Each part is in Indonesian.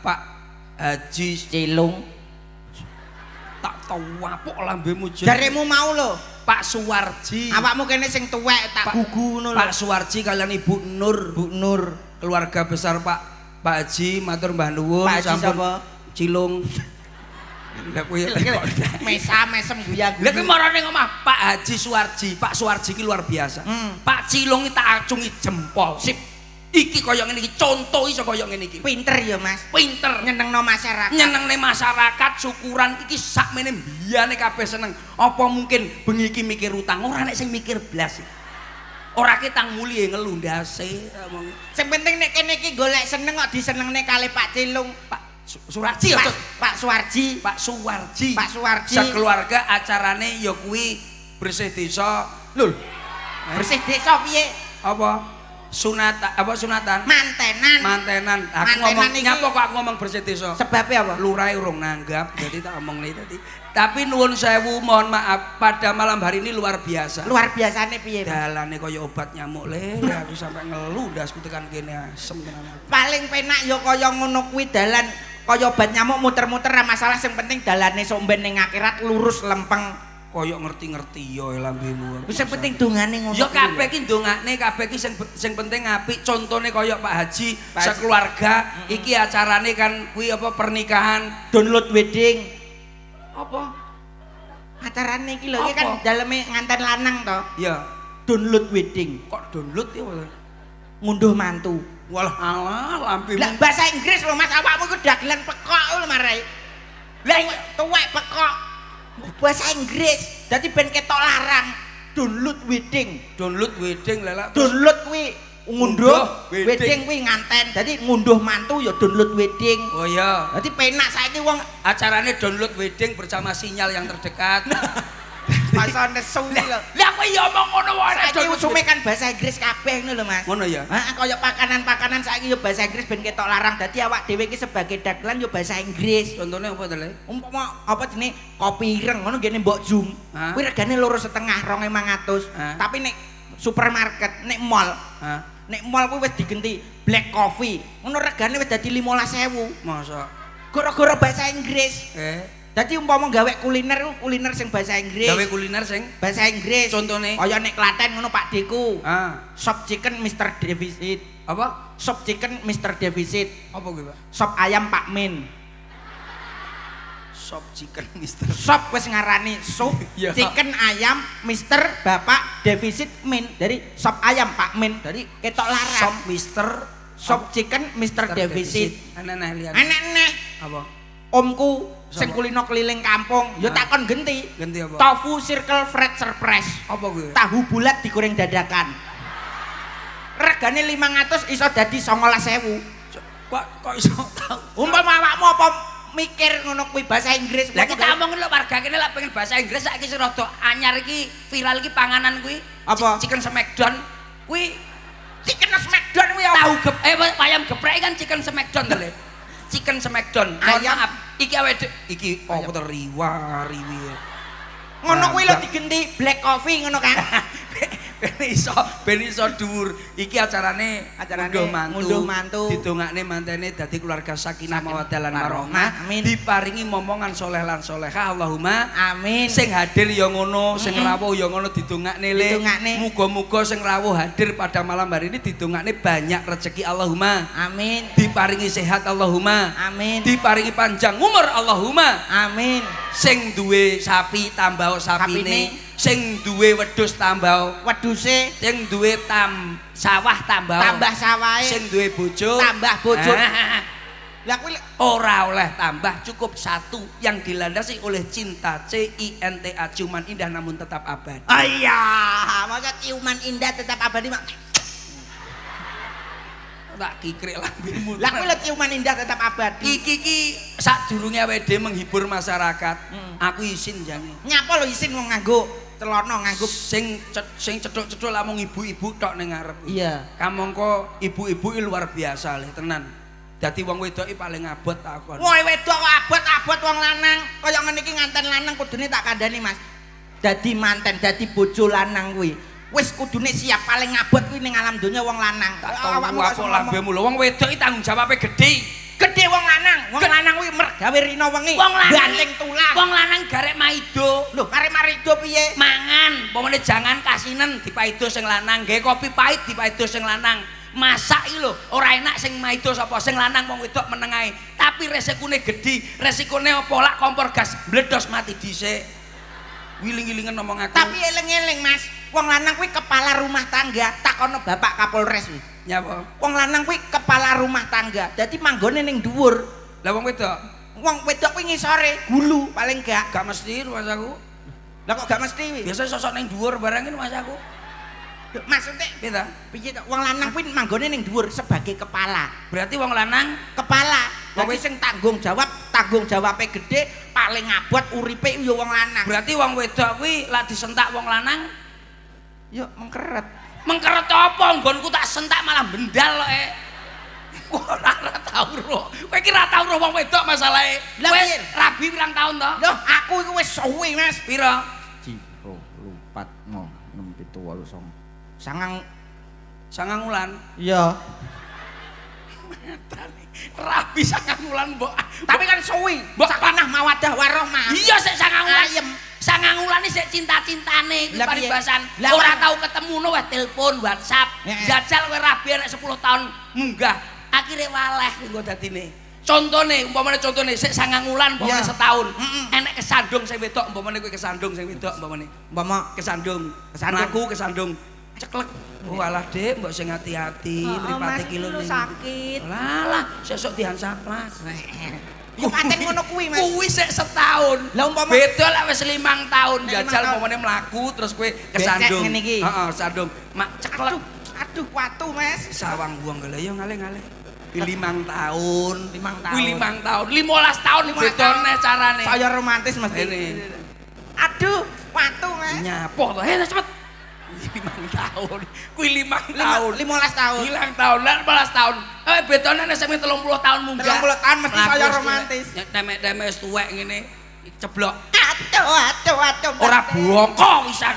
Pak Haji Cilung. tak tahu apa lambemu Jaremu mau lho. Pak Suwarji. Awakmu kene sing tuwek tak gugu ngono lho. Pak Suwarji kalian Ibu Nur. Bu Nur. Keluarga besar Pak Haji matur mbah nuwun sampun Cilung. Lah kuwi mesem guyang. Lha kuwi marane ngomah Pak Haji Suwarji. Pak Suwarji ki luar biasa. Pak Cilung iki tak acungi jempol. Sip. Iki kaya ngene iki contoh iso kaya ngene iki. Pinter ya Mas. Pinter nyenengno masyarakat. Nyenengne masyarakat syukuran iki sakmene mbiyane kabeh seneng. Apa mungkin bengi iki mikir utang ora nek sing mikir blas. Ora ki tang muli ngelu ndase. Sing penting nek kene iki golek seneng kok disenengne kali Pak Cilung. Pak Suwarji ya, Pak Suwarji. Pak Suwarji. Pak Suwarji. Sekeluarga acarane ya kuwi bersih desa. Lho. Bersih desa piye? Apa? Sunatan? Mantenan. Aku ngomong nyapa kok aku ngomong bersih desa. Sebabnya apa? Lurahe urung nanggap. Jadi tak omong tadi. Tapi nuwun sewu, mohon maaf pada malam hari ini luar biasa. Luar biasane piye? Dalane kaya obat nyamuk le. Aku sampai ngelu ndasku tekan kene asem tenan. Paling penak ya kaya ngono kuwi dalan kaya obat nyamuk muter-muter ra masalah sing penting dalane sok ben ning akhirat lurus lempeng. Koyok ngerti-ngerti ya lambemu. Wis penting dongane ngono. Ya kabeh ki ndongane, kabeh ki sing penting apik. Contone koyok Pak Haji sekeluarga iki acarane kan kuwi apa pernikahan download wedding. Apa? Acarane iki lho iki kan daleme nganten lanang to. Iya. Download wedding. Kok download ya? Ngunduh mantu. Walah alah lambemu. Lah bahasa Inggris lho Mas, awakmu ku dagelan pekok lho marai. Lah tuwek pekok. Bahasa Inggris dadi ben ketok larang. Download wedding Lela download kuwi ngunduh wedding kuwi nganten dadi ngunduh mantu ya download wedding. Oh iya dadi penak saiki wong acarane download wedding bersama sinyal yang terdekat. Masa nesu lho. Lah kowe ya omong ngono wae. Saiki usume kan bahasa Inggris kabeh ngono lho Mas. Ngono ya. Heeh kaya pakanan-pakanan saiki ya bahasa Inggris ben ketok larang. Dadi awak dhewe iki sebagai dagelan ya bahasa Inggris. Contone apa to Le? Umpama apa jenenge kopi ireng ngono ngene mbok jum. Kuwi regane 2,5 2.500. Tapi nek supermarket, nek mall, nek mall kuwi wis digenti black coffee. Ngono regane wis dadi 15.000. Masa gara-gara bahasa Inggris. Dadi umpama gawe kuliner sing bahasa Inggris. Gawe kuliner sing bahasa Inggris. Contone kaya nek Klaten ngono Pak Deku. Sop chicken Mr. Deficit. Apa? Sop chicken Mr. Deficit. Apa kuwi, Pak? Sop ayam Pak Min. Sop chicken Mr. Sop wis ngarani sup chicken ayam Mr. Bapak Deficit Min. Dari sop ayam Pak Min. Dari ketok larang. Sop Mr. Sop chicken Mr. Deficit. Aneh-aneh liyan. Aneh-aneh. Apa? Omku sing kulino keliling kampung ya takon genti. Genti apa? Tofu circle fried surprise. Apa kuwi? Tahu bulat digoreng dadakan. Regane 500 iso dadi 19.000. Kok iso tau? Umpama awakmu apa mikir ngono kuwi bahasa Inggris. Lah kita omongin lho warga kene lek pengen bahasa Inggris saiki sing rada anyar iki viral iki panganan kuwi. Apa? Chicken smackdown. Kuwi chicken smackdown kuwi apa? Tahu ayam geprek kan chicken smackdown to Le. Chicken smackdown. Ayam iki awake iki apa to riwi. Ngono kuwi lho digenti black coffee ngono kan. Ben iso dhuwur. Iki acarane ngunduh mantu. Didongakne mantene dadi keluarga sakinah mawaddah lan warahmah. Diparingi momongan soleh lan solehah. Allahumma amin. Sing hadir ya ngono, sing rawuh ya ngono didongakne le. Muga-muga sing rawuh hadir pada malam hari ini didongakne banyak rezeki. Allahumma amin. Diparingi sehat. Allahumma amin. Diparingi panjang umur. Allahumma amin. Sing duwe sapi tambah sapine. Sing duwe wedhus tambah wedhuse, sing duwe sawah tambah sawahe, sing duwe bojo tambah bojo. Lah kuwi ora oleh tambah, cukup satu yang dilandasi oleh cinta. CINTA, ciuman indah namun tetap abadi. Oh iya, masa ciuman indah tetap abadi mak. Tak kikrek lambemu. Lah kuwi ciuman indah tetap abadi. Iki sadurunge awake dhewe menghibur masyarakat. Aku isin jane. Nyapa lho isin wong nganggo celana nganggo sing cethuk-cethuk lamun ibu-ibu tok ning ngarep. Iya. Kamangka ibu-ibu iki luar biasa le tenan. Dadi wong wedok iki paling abot takon. Wong wedok kok abot-abot wong lanang. Kaya ngene iki nganten lanang kudune tak kandhani Mas. Dadi manten, dadi bojo lanang kuwi. Wis kudune siap paling abot kuwi ning alam donya wong lanang. Awakmu kok lambemu lho wong wedok iki tanggung jawabe gedhe. Gedhe wong lanang. gawe rina wengi banting tulang. Wong lanang garek maido. Lho, karek marido piye? Mangan, pomone jangan kasinen dipaido sing lanang, gawe kopi pahit dipaido sing lanang. Masak iki lho, ora enak sing maido sapa, sing lanang wong wedok meneng ae. Tapi resikone gedhi, resikone apa lak kompor gas mbledos mati dhisik. Wiling-wilingen ngomong aku. Tapi eling-eling Mas, wong lanang kuwi kepala rumah tangga, takono Bapak Kapolres kuwi. Nyapa? Wong lanang kuwi kepala rumah tangga, dadi manggone ning dhuwur. Lah wong wedok? Wong wedok kuwi ngisore, gulu paling gak. Gak mesti Mas aku. Lah kok gak mesti kuwi? Biasa sosok ning dhuwur barang ini Mas aku. Maksudnya piye ta? Piye to? Wong lanang kuwi manggone ning dhuwur sebagai kepala. Berarti wong lanang kepala. Wong sing tanggung jawabe gede, paling abot uripe ya wong lanang. Berarti wong wedok kuwi lak disentak wong lanang yo mengkeret. Mengkeret apa? Nggonku tak sentak malah bendal kok. Ora tau ro. Kowe iki ra tau ro wong wedok masalahe. Wis rabi pirang taun to? Loh, aku iku wis suwi, Mas. Pira? 1 2 3 4 5 6 7 8 9 sangang wulan. Iya. Rabi sangang wulan, Mbok. Tapi kan suwi. Mbok panah mawadah warahmah. Iya sik sangang wulan. Ayem. Sangang wulan iki sik cinta-cintane iki paribasan. Ora tau ketemuno wis telepon, WhatsApp. Jajal kowe rabi nek 10 tahun munggah. Akhire waleh engko dadine. Contone, umpamane contone sik sangang wulan umpamane setahun. Enek kesandung sing wedok, umpamane kowe kesandung sing wedok umpamane. Umpama kesandung. Mlaku kesandung. Ceklek. Oh alah Dik, mbok sing ati-ati, mripate kilo sakit. Lah, sesuk dihansaplas. Ya pancen ngono kuwi, Mas. Kuwi sik setahun. Lah umpama beda lek wis 5 tahun jajal umpamane mlaku terus kowe kesandung. Heeh, sandung. Mak ceklek. Aduh, watu, Mas. Sawang buang gale yo ngale-ngale. Kuwi 5 tahun. 5 tahun. Kuwi 5 tahun, 15 tahun bedone carane. Saya romantis mesti. Aduh, watu, Mas. Nyapo to. Cepet. 5 tahun. Kuwi 5 tahun. 15 tahun. 5 tahun, 15 tahun. Bedone nek sampe 30 tahun munggah. 30 tahun mesti saya romantis. Demek-demek wis tuwek ngene ceblok. Aduh. Ora bongko pisan.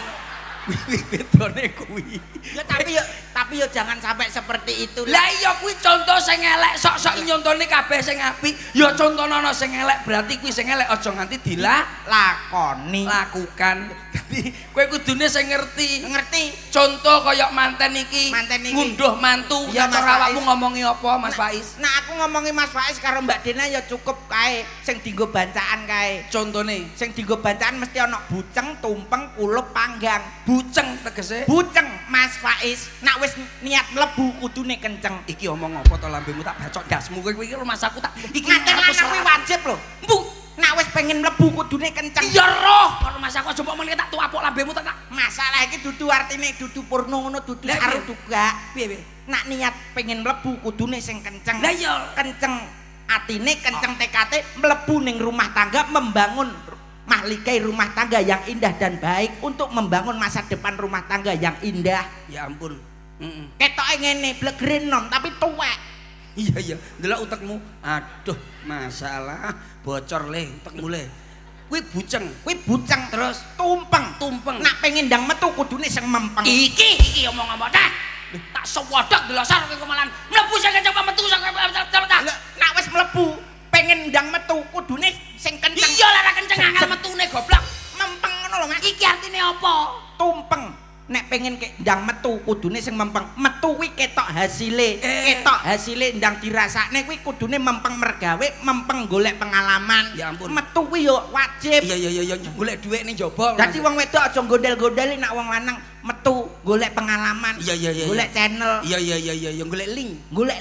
Bedone kuwi. Ya tapi yo jangan sampai seperti itu. Lah iya kuwi contoh sing elek, sok-sok nyontone kabeh sing apik. Ya contohno ana sing elek, berarti kuwi sing elek aja nganti dilakoni. Lakukan. Dadi kowe kudune sing ngerti. Contoh kaya manten iki. Ngunduh mantu. Ya cara awakmu ngomongi apa Mas Faiz? Nah aku ngomongi Mas Faiz karo Mbak Dena ya cukup kae sing dienggo bancaan kae. Contone sing dienggo bancaan mesti ana buceng, tumpeng, kulup, panggang. Buceng tegese? Buceng Mas Faiz. Nak wis niat mlebu kudune kenceng. Iki omong apa to lambemu tak bacok dasmu kowe iki rumah saku tak iki ngaten kuwi wajib lho. Mbu nak wis pengen mlebu kudune kenceng. Iya roh, rumah saku aja mbok meneh tak tuapuk lambemu tak. Masalah iki dudu artine dudu porno ngono dudu karo juga. Piye? Nak niat pengen mlebu kudune sing kenceng. Lah iya, kenceng atine, kenceng tekate mlebu ning rumah tangga membangun mahligai rumah tangga yang indah dan baik untuk membangun masa depan rumah tangga yang indah. Ya ampun. Ketoke ngene blegren nom tapi tuwek. Iya ndelok utekmu. Aduh, masalah bocor le utekmu le. Kuwi buceng terus tumpeng. Nak pengen ndang metu kudune sing mempeng. Iki omong apa dah? Tak sewodok delosar kowe malan mlebu sing kenceng metu sing nak wis mlebu pengen ndang metu kudune sing kenceng. Iya lah kenceng angel metune goblok. Mempeng ngono lho Mas. Iki artine apa? Tumpeng. Nek pengen ndang metu kudune sing mempeng. Metu kuwi ketok hasile. Ketok hasile ndang dirasakne kuwi kudune mempeng mergawe, mempeng golek pengalaman. Ya ampun. Metu kuwi yo wajib. Iya golek dhuwit ning jaba. Dadi wong wedok aja gondel-gondeli nek wong lanang metu golek pengalaman. Iya. Golek channel. Iya golek link.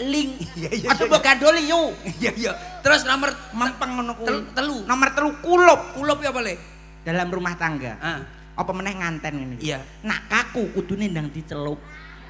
Iya. Aja mbok gandoli yo. Iya. Terus nomor mempeng ngono kuwi. Telu. Nomor 3 kulup. Kulup ya apa le? Dalam rumah tangga. Apa meneh nganten ngene iki. Iya. Nak kaku kudune ndang dicelup.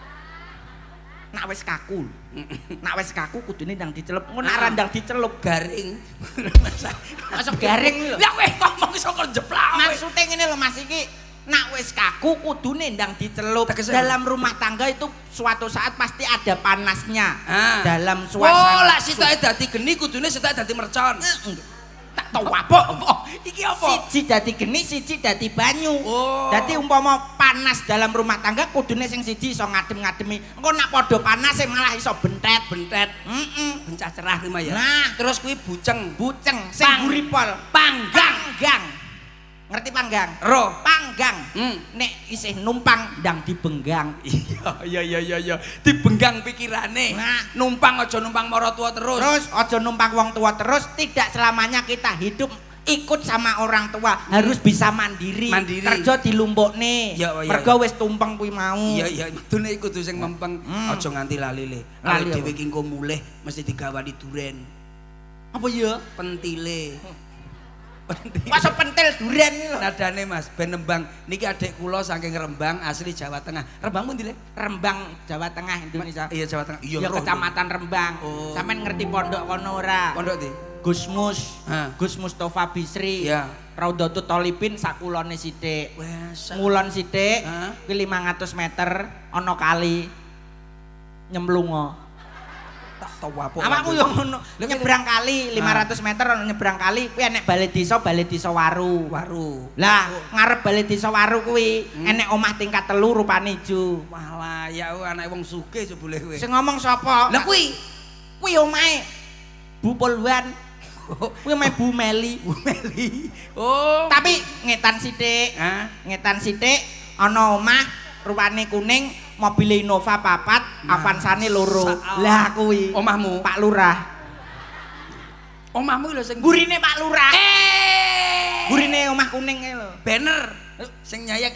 Nak wis kaku. Nak wis kaku kudune ndang dicelup. Ngono ora ndang dicelup garing. Masuk garing lho. Lah kowe ngomong iso kok jeplak. Maksude ngene lho Mas iki. Nak wis kaku kudune ndang dicelup. Dalam rumah tangga itu suatu saat pasti ada panasnya. Dalam suasana. Oh, lak sitoke dadi geni kudune sitoke dadi mercon. Tak tahu apa. Iki apa? Siji dadi geni, siji dadi banyu. Oh. Dadi umpama panas dalam rumah tangga kudune sing siji iso ngadem-ngademi. Engko nak padha panas malah iso bentet-bentet. Bencah cerah kuwi ya. Nah, terus kuwi buceng sing guripol, panggang. Ngerti panggang? Roh. Panggang. Nek isih numpang ndang dibenggang. Iya. Dibenggang pikirane. Nah, numpang aja numpang mara tua terus. Terus aja numpang wong tua terus, tidak selamanya kita hidup ikut sama orang tua, harus bisa mandiri. Kerja dilumpukne. Mergo wis tumpeng kuwi mau. Iya, betulne iku kudu sing mempeng. Aja nganti lali le. Lali dhewe ki engko mulih mesti digawani duren. Apa ya? Pentile. Masa pentil duren iki lho. Nadane Mas, ben Rembang. Niki adik kula saking Rembang, asli Jawa Tengah. Rembang pundi le? Rembang, Jawa Tengah, Indonesia. Iya, Jawa Tengah. Iya, Kecamatan Rembang. Sampeyan ngerti pondok kono ora? Pondok ndi? Gusmus. Gus Mustofa Bisri. Iya. Raudhatul Thalibin sakulone sithik. Wes. Ngulon sithik, kuwi 500 meter ana kali nyemplungo. Tak tahu apa. Awakmu yo ngono. Nyebrang kali 500 meter ana nyebrang kali kuwi enek balai desa Waru. Lah, ngarep balai desa Waru kuwi enek omah tingkat 3 rupane ijo. Walah, ya anake wong sugih jebule kowe. Sing ngomong sapa? Lah kuwi omahe Bu Polwan. Kuwi omahe Bu Meli. Oh. Tapi ngetan sithik. Ngetan sithik ana omah rupane kuning, mobil Innova 4, Avansane 2. Lah kuwi omahmu Pak Lurah. Omahmu lho sing gurine Pak Lurah. Gurine omah kuning kae lho. Banner sing nyayak.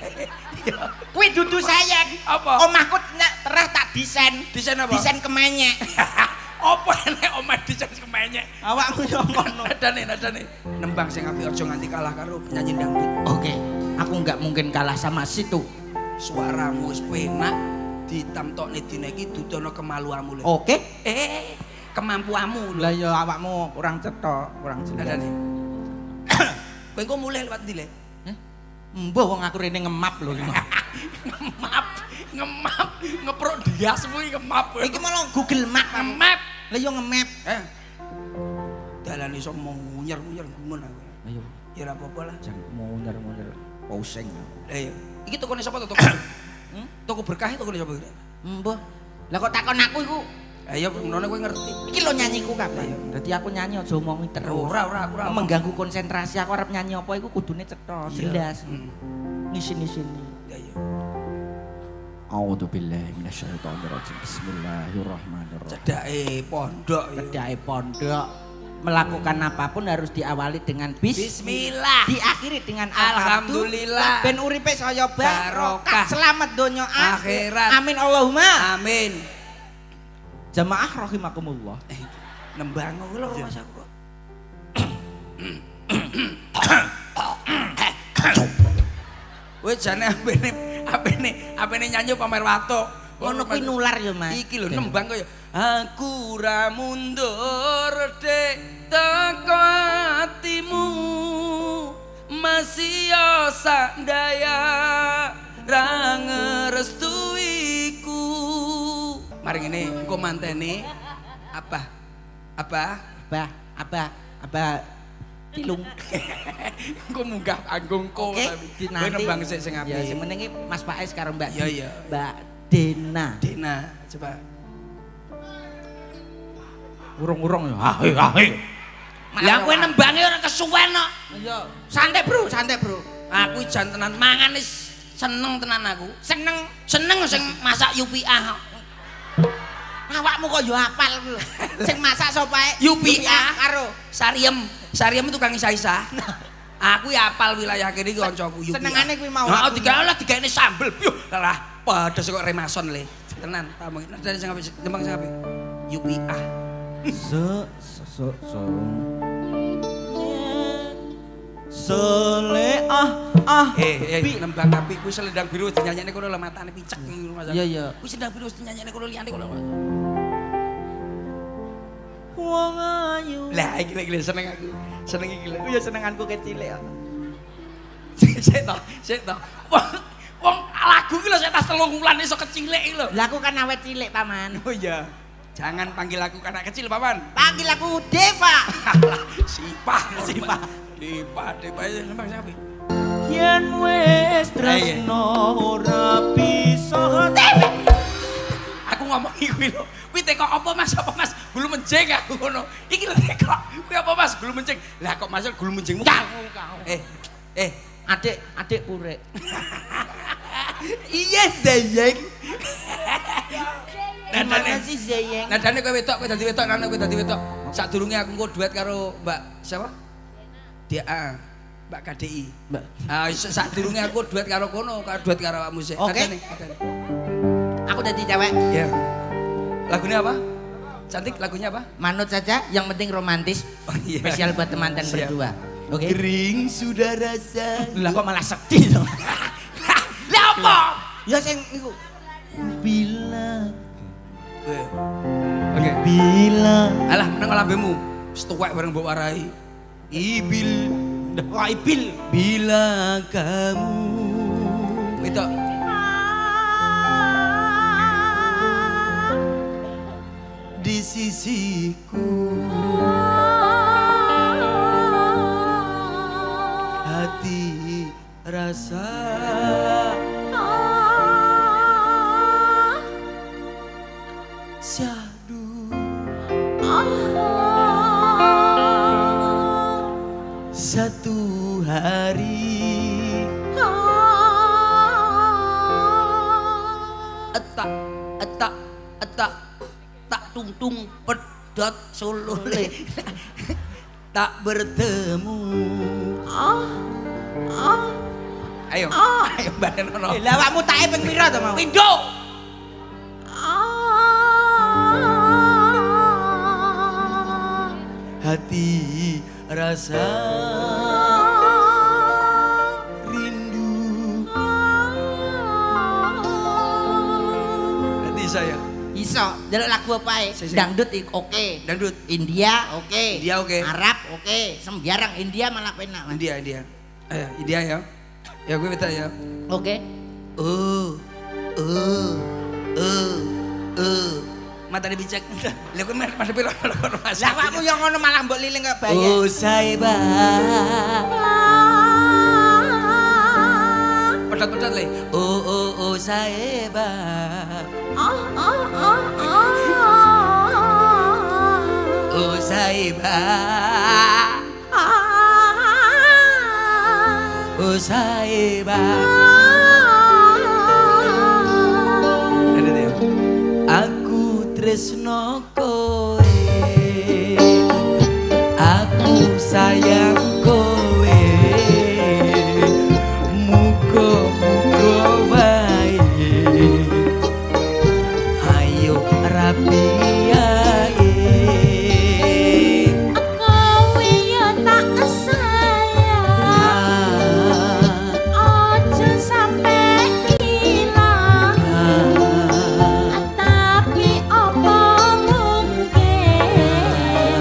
Kuwi dudu saya. Apa? Omahku terus tak desain. Desain apa? Desain kemenyek. Apa enek omah desain kemenyek? Awakmu yo ngono. Nadane. Nembang sing apik aja nganti kalah karo penyanyi dangdut. Oke. Aku enggak mungkin kalah sama situ. Suaramu wis penak ditamtokne dina iki dudono kemaluanmu lho. Oke. Kemampuanmu lho. Lah ya awakmu kurang cetok, kurang jelas. Nadane. Kowe engko mulih lewat ndi le? Mbah wong aku rene ngemap lho. Ngemap, ngeprok diasmu iki ngemap. Iki malah Google Map. Ngemap. Lah yo ngemap. Dalan iso munyer-munyer gumun aku. Ayo. Ya ora apa-apa lah. Jangan munyer-munyer. Pusing. Lah iya. Iki tokone sapa to toko? Toko berkah tokone sapa? Mbah. Lah kok takon aku iku? Ayo menone kowe ngerti. Iki lho nyanyiku kabeh. Dadi aku nyanyi aja omongi terus. Ora aku ora. Mengganggu konsentrasi aku arep nyanyi apa iku kudune cetha, jelas. Ngisi-ngisini. Ya iya. A'udzu billahi minasyaitonir rajim. Bismillahirrahmanirrahim. Cedake pondok ya. Cedake pondok. Melakukan apapun harus diawali dengan bismillah, diakhiri dengan alhamdulillah. Ben uripe saya barokah, selamat donya akhirat. Amin Allahumma. Amin. Jamaah rahimakumullah. Nembang lho Mas aku. Wis jane apene nyanyi pamer watuk. Ngono kuwi nular ya Mas. Iki lho nembang kaya aku ra mundur dek teko atimu masih sak daya ra ngrestuiku. Mari ngene engko mantene apa Tilung. Engko munggah panggung kok tapi nembang sik sing apik. Ya sing meneng Mas Faiz karo Mbak Iya. Mbak Dena, coba. Urung-urung ya. Lah kowe nembange ora kesuwen kok. Iya. Santai, Bro. Aku jan tenan mangan wis seneng tenan aku. Seneng sing masak UPA kok. Awakmu kok yo hafal ku lho. Sing masak sapa ae? UPA karo Sariem tukang isa-isa. Aku ya hafal wilayah kene iki kancaku UPA. Senengane kuwi mau. Heeh, digawe sambel. Lah pedes kok remason le. Tenan, tamu. Dari sing apik, tembang sing apik. UPA. Nembang apik kuwi selendang biru wis dinyanyekne kono lho matane picek ngono Mas. Iya. Kuwi selendang biru wis dinyanyekne kono liyane kono. Wong ayu. Lah iki seneng aku. Seneng iki lho. Ya senenganku kecil ya. Sik to. Wong lagu iki lho sik tas 3 wulan iso kecilik iki lho. Lah aku kan awet cilik, Paman. Oh iya. Jangan panggil aku anak kecil, Paman. Panggil aku Deva. Sipah. Sipah nembang siapa? Yen wis tresno ora bisa. Aku ngomong kuwi lho. Kuwi teko apa Mas? Apa Mas? Gulu menjing aku ngono. Iki lho teko. Kuwi apa Mas? Gulu menjing. Lah kok Mas gulu menjingmu? Adik purek. Iya sayang. Nadane sih sayang. Nadane kowe wedok, kowe dadi wedok, nang kowe dadi wedok. Sadurunge aku engko duet karo Mbak siapa? Dia Mbak KDI. Mbak. Ah sadurunge aku duet karo kono, duet karo awakmu sik. Nadane. Aku dadi cewek. Iya. Lagunya apa? Cantik lagunya apa? Manut saja, yang penting romantis. Oh, iya. Spesial buat teman-teman berdua. Oke. Kering sudah rasa. Lah kok malah sedih dong. Lah apa? Ya sing iku. Bila. Oke. Bila. Alah meneng lambemu. Wis tuwek bareng mbok warai. Ibil. Wah, Ibil. Bila kamu. Wedok. Di sisiku hati rasa syahdu satu hari etak tak tungtung pedot sulule tak bertemu ayo barenono Lah awakmu take ping pira to mau? pindho hati rasa rindu nanti saya Iso, delok lagu apa ae? Dangdut oke. Dangdut India oke. India oke. Arab oke. Sembarang India malah penak. India ayo India ya ya gue minta ya Oke. mata dibicek lha kowe mata piro Mas Lah awakmu yang ngono malah mbok liling kok bayar. Oh saiba pedot-pedot le oh saiba oh saiba oh saiba aku tresno kowe aku sayang kowe muga-muga wae ayo rapi ae kowe yo tak sayang aja sampe ilang tapi apa mungkin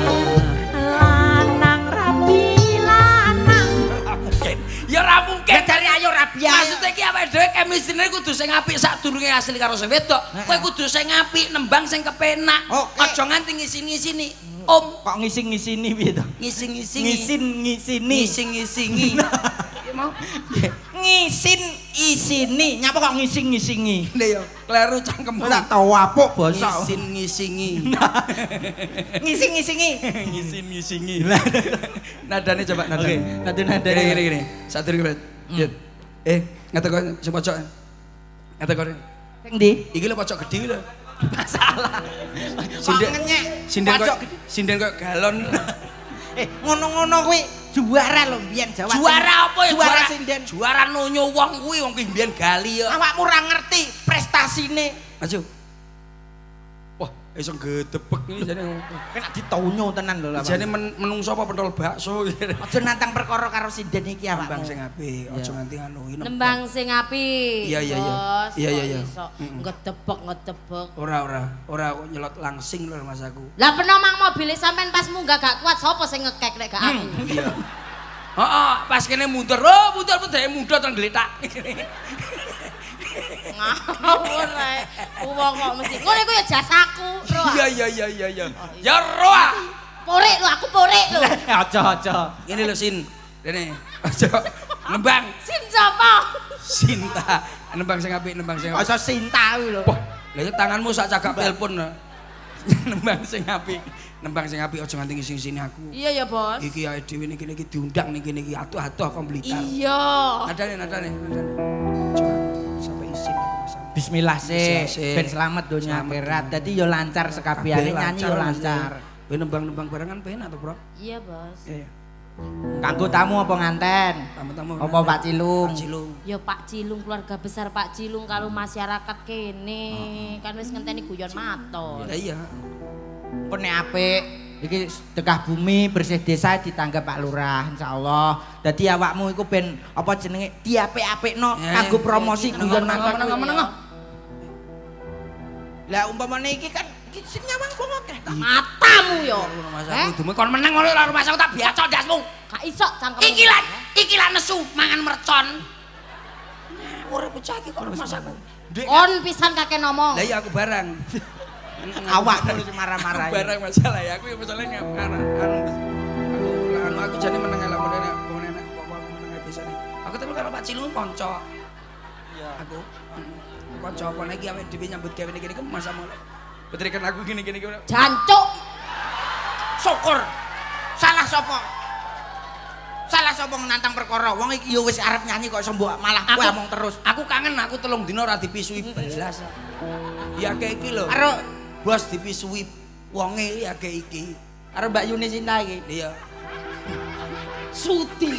lanang rapi lanang ya ora mungkin Cari ayo rabi ae. maksudnya iki awake dhewe chemistry kudu sing apik sadurunge asli karo sing wedok kowe kudu sing apik nembang sing kepenak aja nganti ngisi-ngisini Kok ngising-ngisini piye to? ngisi-ngisini Ngising-ngisini. ngisi-ngisingi mau Ngisin isini. Nyapa kok ngising-ngisingi? lha yo kleru cangkemmu Ora tau apuk basa. ngisin-ngisingi Ngising-ngisingi. ngisin-ngisingi nadane coba nadane Satu nada. gini sadurunge ngatek sing pojok ngatek kok Sing ndi? iki lho pojok gedhe lho masalah sinden kok galon Ngono-ngono kuwi juara lho mbiyen Jawa. juara apa ya Juara sinden. juara nonyo wong kuwi wong kuwi mbiyen gali ya Awakmu ora ngerti prestasine. maju wah iso gedebek iki jane Kena ditonyo tenan lho lah. jane menungso apa pentol bakso Aja nantang perkara karo sinden iki awakmu. nembang sing apik aja nganti nganuhi nembang sing apik Iya. ngedebek ora kok nyelot langsing lho Mas aku lah peno mang mobil sampean pas munggah gak kuat sapa sing ngekek nek gak aku iya pas kene mundur mundur tenan gletak ngawur ae wong kok mesti ngono iku ya jasaku Roa iya ya roa Porik lho aku porik lho Aja. Ini lho Sin. Dene. Aja. Nembang. Sin sapa? Sinta. Nembang sing apik, nembang sing apik. Asa Sinta kuwi lho. Wah, lha tanganmu sak cagak telepon. Nembang sing apik. Nembang sing apik aja nganti sing-sini aku. Iya ya, Bos. Iki awake dhewe niki diundang niki atuh-atuh kok Blitar. Iya. Nadane. Coba sampai isin aku Mas. Bismillah sih. Ben selamat donya akhirat. Dadi yo lancar sekabehane nyanyi yo lancar. Kowe nembang-nembang barengan penak to, Bro? Iya, Bos. Iya. Kanggo tamu apa nganten? Tamu-tamu. Apa Pak Cilung? Pak Cilung. Ya Pak Cilung, keluarga besar Pak Cilung kalau masyarakat kene kan wis ngenteni guyon maton. Ya iya. Kok nek apik iki Dekah Bumi Bersih Desa ditanggap Pak Lurah insyaallah. Dadi awakmu iku ben apa jenenge diapik-apikno kanggo promosi guyon maton. Meneng. Lah umpamane iki kan sing nyawang wong akeh ta. Matamu yo. Dume kon meneng ngono lho rumah saku tak biacok ndasmu. Gak iso cangkemmu. Iki lan nesu mangan mercon. Urip bocah iki kok rumah saku. Kon pisan kakek ngomong. Lah iya aku barang. Awakmu sing marah-marah. Barang masalah ya aku masalah aku jane meneng elek modene apa meneng bisane. Aku telu karo Pak Cilung kanca. Iya. Aku kanca apa iki awake dhewe nyambut gawe niki masa mulai. Betrikan aku gini. Jancuk. Syukur. Salah sapa? Salah sapa nantang perkara. Wong iki yo wis arep nyanyi kok iso mbok malah kowe omong terus. Aku kangen aku 3 dina ora dipisui belas. Ya kayak iki lho. Karo bos dipisui wonge ya kayak iki. Karo Mbak Yuni Sinta iki. Iya. Suti.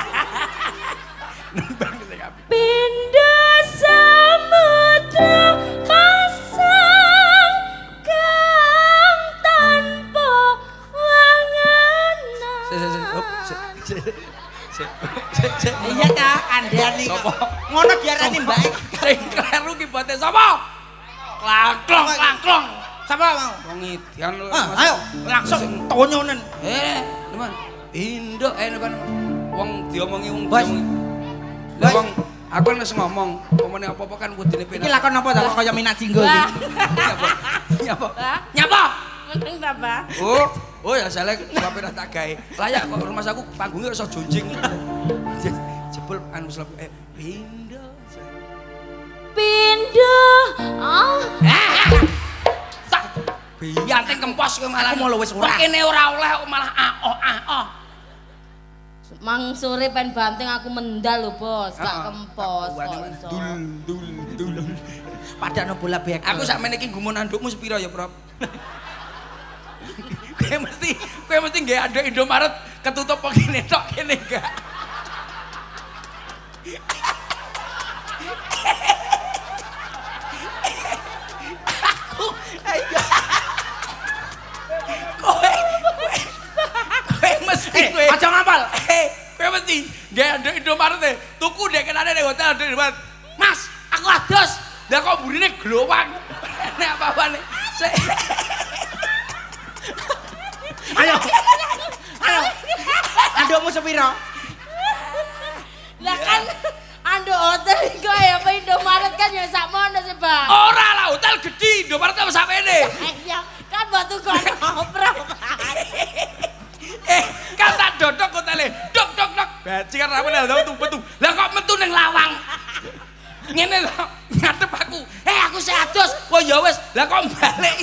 Nembang sing apik. Pindah samudra pasang kang tanpa wangana. Iya ta, kandhani kok. Ngono diarani Mbak. Sing kleru ki bote sapa? Langklong. Sapa mau? Wong Idian lho. Ayo langsung tonyonen. Teman. Indo teman. Wong diomongi wong Bos. Lah wong aku wis ngomong, omone apa-apa kan kudune penak. Iki lakon apa ta kok kaya minat jinggo iki? Nyapa? Meneng ta, Pak? Oh ya salah suape ra tak gawe. Layak kok rumah saku panggungnya iso jonjing. Jebul anu slape Indo. Sak biyanting kempos kowe malah mau wis ora. Kene ora oleh malah aoh. Mang sore pen banting aku mendal lho, Bos. Gak kempos kok iso. Dul. Padakno bola bekel. Aku sakmene iki gumun andukmu sepira ya, Prof? Kowe mesti nggae anduk Indomaret ketutup kok kene tok kene enggak. Kowe mesti aja ngapal. Kowe mesti nggae anduk Indomaret tuku ndek kenane ning hotel anduk Indomaret. Mas, aku adus. Lah kok burine glowang. Nek apa-apane. Ayo. Andukmu sepiro? Lah kan anduk hotel iku ya apa Indomaret kan ya sakmono sih, Bang. Ora lah hotel gedhi, Indomaret wis sakmene. Ya kan batu kono oprah. Kan tak dodok hotele. Dok. Bajingan ra meneh metu. Lah kok metu ning lawang. Ngene lho, ngadep aku. Aku sik adus. Wah ya wis. Lah kok balik.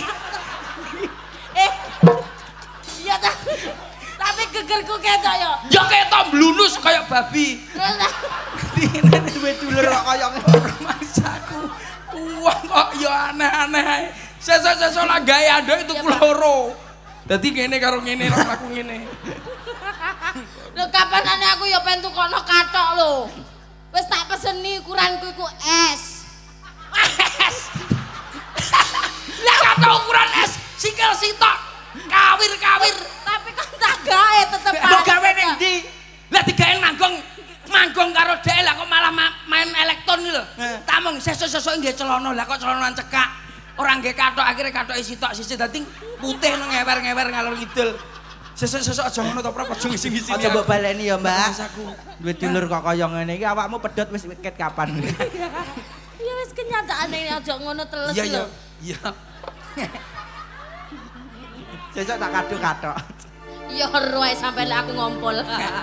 Iya ta. Tapi gegerku ketok ya. Ya ketok mblunus kaya babi. Dene duwe dulur kok kaya masaku. Wong kok ya aneh-aneh. Sesuk-sesuk lah gawe anduk itu loro. Dadi ngene karo ngene aku ngene. Lho kapanane aku ya pengen tukono kathok lho. Wis tak peseni ukuranku iku S. Lah kathok ukuran S, sikil sitok. Kawir. Tapi kan tak gawe tetep ae. Mbok gawe ning ndi? Lah digawe manggung karo dhek lah kok malah main elektron iki lho. Tak mung sesuk-sesuk nggih celana. Lah kok celana cekak. Ora nggih kathok akhire kathoke sitok sisih dadi putih ngewer-ngewer ngalor ngidul. Sesuk-sesuk aja ngono to, Prof. Aja ngisi-ngisi. Aja mbok baleni ya, Mbak. Duwe dulur kok kaya ngene iki awakmu pedhot wis ket kapan? Ya wis kenyataane aja ngono teles lho. Iya. Sesuk tak kado kathok. Ya roe sampai aku ngompol.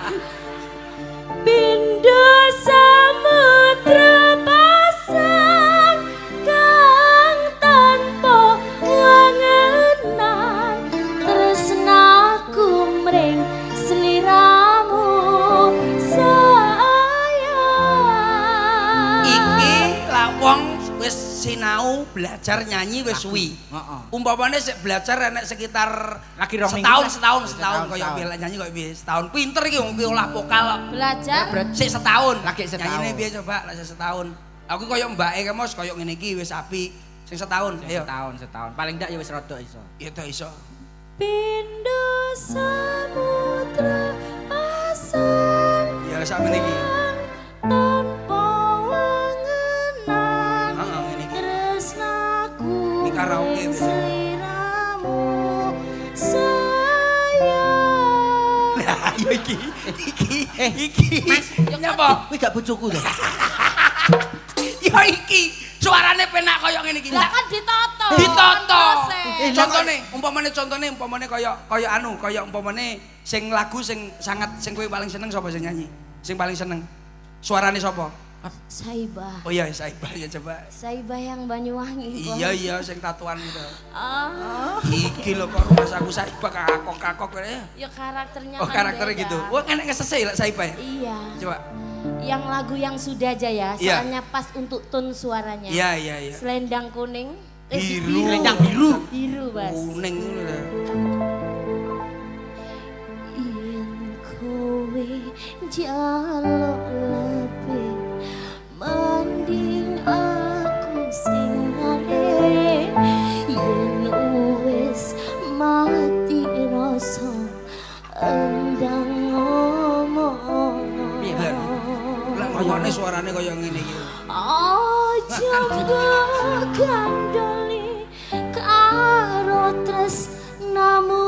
Pindha samudra pasang kang tanpa wangenan tresnaku mring sliramu sayang. Iki lak wong wis sinau belajar nyanyi wis suwi. Umpamane sik belajar enek sekitar lagi setahun kaya piye nyanyi kaya piye. Setahun pinter iki wong olah vokal. Belajar Sik setahun. Lagi setahun. Nyanyine piye coba lek setahun. Aku kaya mbake ke Mos kaya ngene iki wis apik. Sing setahun. Ayo. Setahun. Paling ndak ya wis rada iso. Ya to iso. Pindha samudra pasang Ya sampe niki. tanpa wangenan Heeh ngene iki. tresnaku Ini karaoke wis. sliramu sayang. Lah yo iki. Mas, nyapa? Kuwi gak bojoku to. Yo iki. Suarane penak kaya ngene iki. lah kan ditoto. Ditoto. Contone. Umpamane kaya umpamane sing lagu sing kowe paling seneng sapa sing nyanyi? Sing paling seneng. Suarane sapa? Saibah. Oh iya, Saibah ya coba. Saibah yang Banyuwangi. Iya sing tatuan gitu. Oh. Iki lho kok rumah aku Saibah kakok ya. Ya karakternya Oh, kan karakternya beda. gitu. Wah, enek ngesese lek Saibah ya? Iya. Coba. Yang lagu yang sudah aja ya, Iya. soalnya pas untuk tone suaranya. Iya. Selendang kuning, Biru. Selendang biru. biru, Mas. Kuning ngono lho. Yen kowe njaluk lebih mending aku sing ngare. Yen wis mati rasa endang ngomong. Lah ngomongane suarane kaya ngene iki. Aja gandoli karo tresnamu.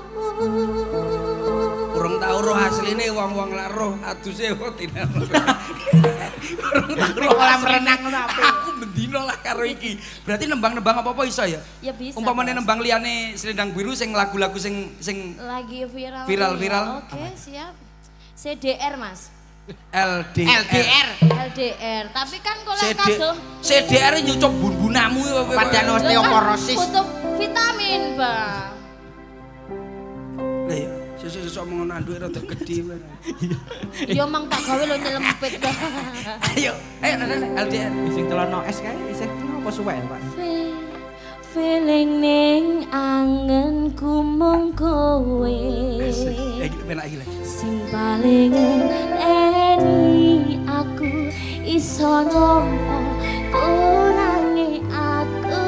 Urung tau roh asline wong-wong lak roh aduse kok dinamo. Urung tau roh kolam renang ngono apik. Aku mendino lah karo iki. Berarti nembang-nembang apa-apa iso ya? Ya bisa. Umpamane Mas. nembang liyane Selendang Biru sing lagu-lagu sing Lagi viral. Viral. Oke, siap. CDR, Mas. LDR. LDR. Tapi kan kalau kadoh CDR nyucuk bumbunamu Padahal osteoporosis. butuh vitamin, Bang. Lah ya, sesuk ngono anduke rada gedhe. Ya mang tak gawe lo nyelempit. Ayo, LDR. Sing celono es kae isih apa suwe, Pak? Feeling ning angenku mung kowe. Ya iki penak iki. Sing paling eni aku iso nampa kurangi aku.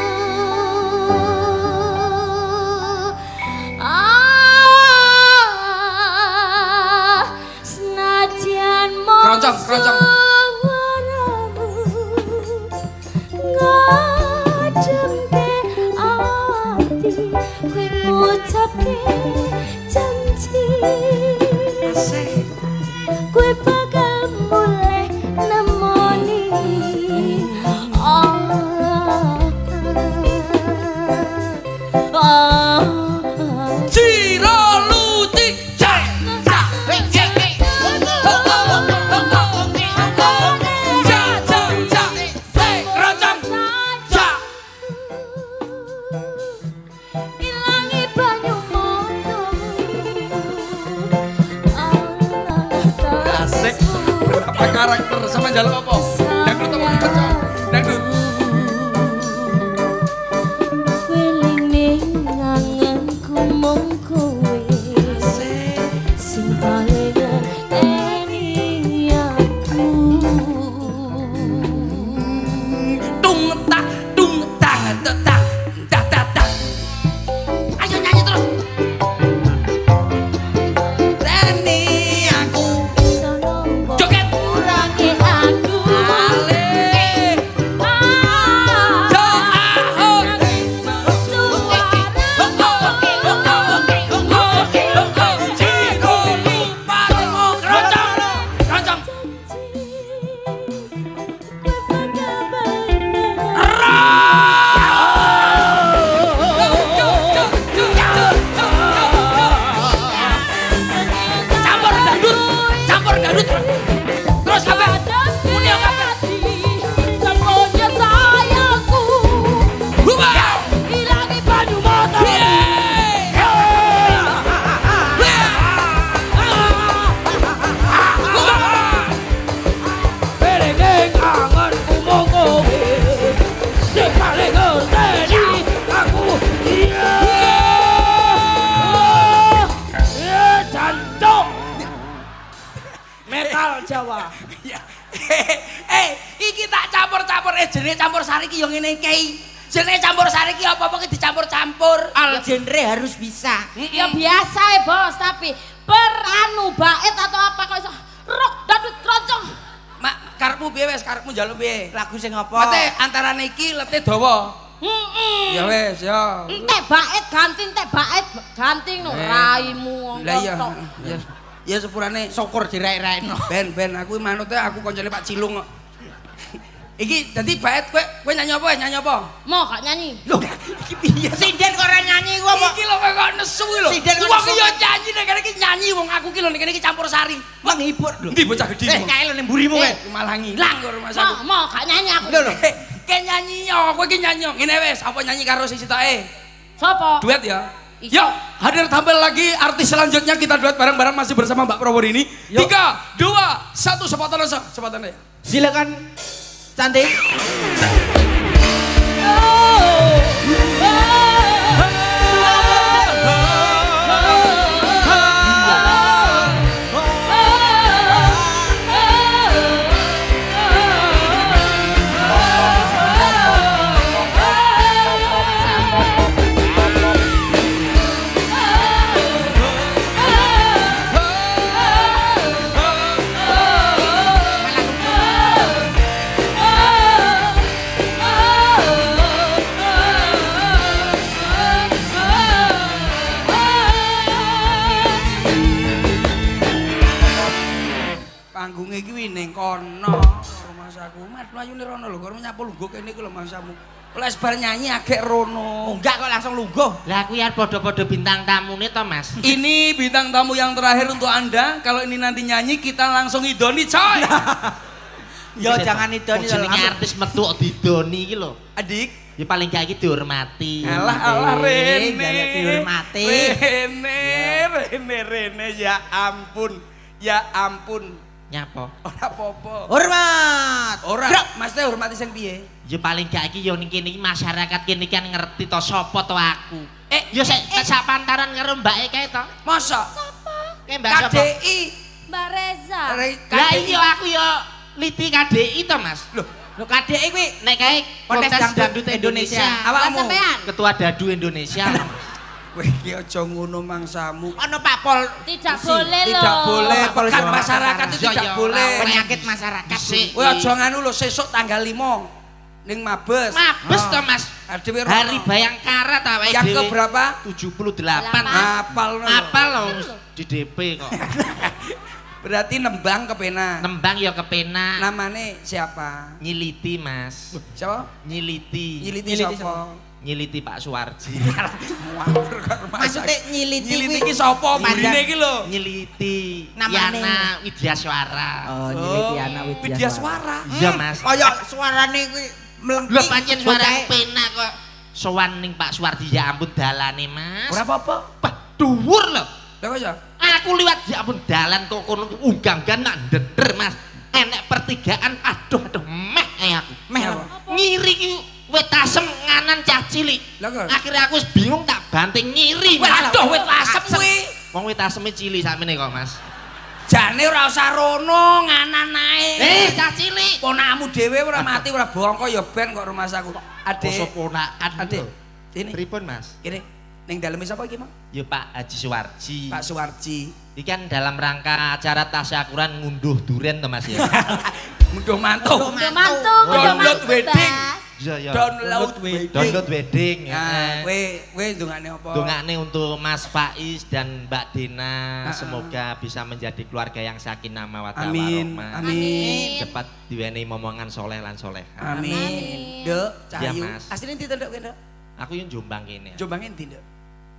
Senajan Keroncong. ngademke ati kowe ngucapke janji Asik. kowe bakal mulai nemoni Ciro Luti Jai. ilangi banyu moto Asik. Berapa karakter sama jaluk apa? Dangdut apa kita? Dangdut. feeling ning angenku mung kowe sing paling eni aku. Tung tak tak. Ayo nyanyi terus. Reni aku joget. Kurangi aku. Ale. Ciro Jawa. Iki tak campur-campur jenenge campur sari ki yo ngene iki. Jenenge campur sari ki apa-apa ki dicampur-campur. Al genre harus bisa. Ya biasa ya bos, tapi peranu bait atau apa kok iso rock dangdut keroncong. Mak, karepmu piye wis? Karepmu njaluk piye? Lagu sing apa? Mate antarane iki lete dawa. Ya wis, ya. Entek bait ganti no raimu. Lah iya. Ya sepurane syukur dirai-raino. Ben aku manute aku koncone Pak Cilung kok. Iki dadi bait kowe nyanyi apa? Nyanyi apa? Mau gak nyanyi? Lho, iki piye? Sinden kok ora nyanyi ku apa? Iki lho kok nesu lho. Wong yo nyanyi nek kene iki nyanyi wong aku ki lho nek kene iki campur sari. Menghibur lho. Ndi bocah gedhe. Kae lho ning mburimu kowe. Malah ngilang kok rumah saku. Mau gak nyanyi aku. Lho. Ke nyanyi yo, kowe iki nyanyi. Ngene wis, apa nyanyi karo sing sitoke? Sopo? Duet ya. Yuk, hadir tampil lagi artis selanjutnya kita duet bareng-bareng masih bersama Mbak Proworini. 3, 2, 1 sepotan ya. Silakan cantik. Panggungnya iki ning kono rumah saku. Mas mlayune rono lho, kok nyapu lungguh kene iki lho masamu. Les bar nyanyi agek rono. Enggak kok langsung lungguh. Lah kuwi arep padha-padha bintang tamune to, Mas. Ini bintang tamu yang terakhir untuk Anda. Kalau ini nanti nyanyi kita langsung idoni, coy. Yo jangan idoni lho. Jenenge artis metu kok didoni iki lho. Adik, Ya paling gak iki dihormati. alah Rene. Dihormati. Rene ya ampun. Ya ampun. Nyapa? Ora apa-apa. Hormat. Ora, Mas teh hormati sing piye? Ya paling gak iki yo ning kene iki masyarakat kene iki kan ngerti to sapa to aku. Yo sak pantaran karo mbake kae to. Masa? Kae mbak sapa? KDI. Mbak Reza. Lah iya aku yo liti KDI to, Mas. Lho KDI kuwi Nek kae Kontes kontes Dangdut Indonesia. Awakmu. Ketua Dadu Indonesia. Kowe iki aja ngono mangsamu. ono Pak Pol. Tidak boleh loh. Tidak boleh, Pak Pol pekan Jawa masyarakat itu Iya, tidak iya, boleh. Penyakit masyarakat. Kowe aja nganu lho sesuk tanggal 5 ning Mabes. Mabes to, Mas. Adewe rono. Hari Bayangkara ta awake Yang dhewe. ke berapa? 78. Apal lho. Apal lho di DP kok. Berarti nembang kepenak. Nembang ya kepenak. Namane siapa? Nyiliti, Mas. Siapa? Nyiliti. Nyiliti siapa? Nyiliti Pak Suwarji. Ngawur kok rumah Maksudnya sakit. nyiliti Nyiliti kuwi ki sapa? panjang. Burine iki lho. Nyiliti Namane. Yana Widyaswara. Oh, nyiliti anak Widya Suara. Iya, Mas. Kaya suarane kuwi melengking. Lho pancen suarane penak kok. Sowan ning Pak Suwardi ya ampun dalane, Mas. Ora apa-apa. Wah, dhuwur lho. Lah kok ya? Aku liwat ya ampun dalan kok kono unggang-unggan nak ndeder, Mas. Enek pertigaan, aduh meh aku. Meh Apa? Ngiri ki wit asem nganan cah cilik. Lah kok? Akhirnya aku wis bingung tak banting ngiri. Waduh wit asep kuwi. Wong wit aseme cilik sakmene kok, Mas. Jane ora usah rono nganan ae. Cah cilik. Ponakmu dhewe ora mati ora bongko ya ben kok rumah saku. Adik. Poso ponakan. Adik. Sini. Pripun, Mas? Kene. Ning daleme sapa iki, Mang? Ya Pak Haji Suwarji. Pak Suwarji. Iki kan dalam rangka acara tasyakuran ngunduh duren to, Mas ya. Munduh mantu. Udah mantu, Download wedding. Iya, iya. Download wedding. Download wedding. Nah, kowe ndongane apa? Dongane untuk Mas Faiz dan Mbak Dina, Ah, semoga bisa menjadi keluarga yang sakinah mawaddah Amin. warahmah. Amin. Cepat diwenehi momongan soleh lan soleha. Amin. Nduk, Cahayu. Ya, Mas. Asline ndi to, Nduk, Nduk? Aku yang Jombang kene. Jombang endi, Nduk?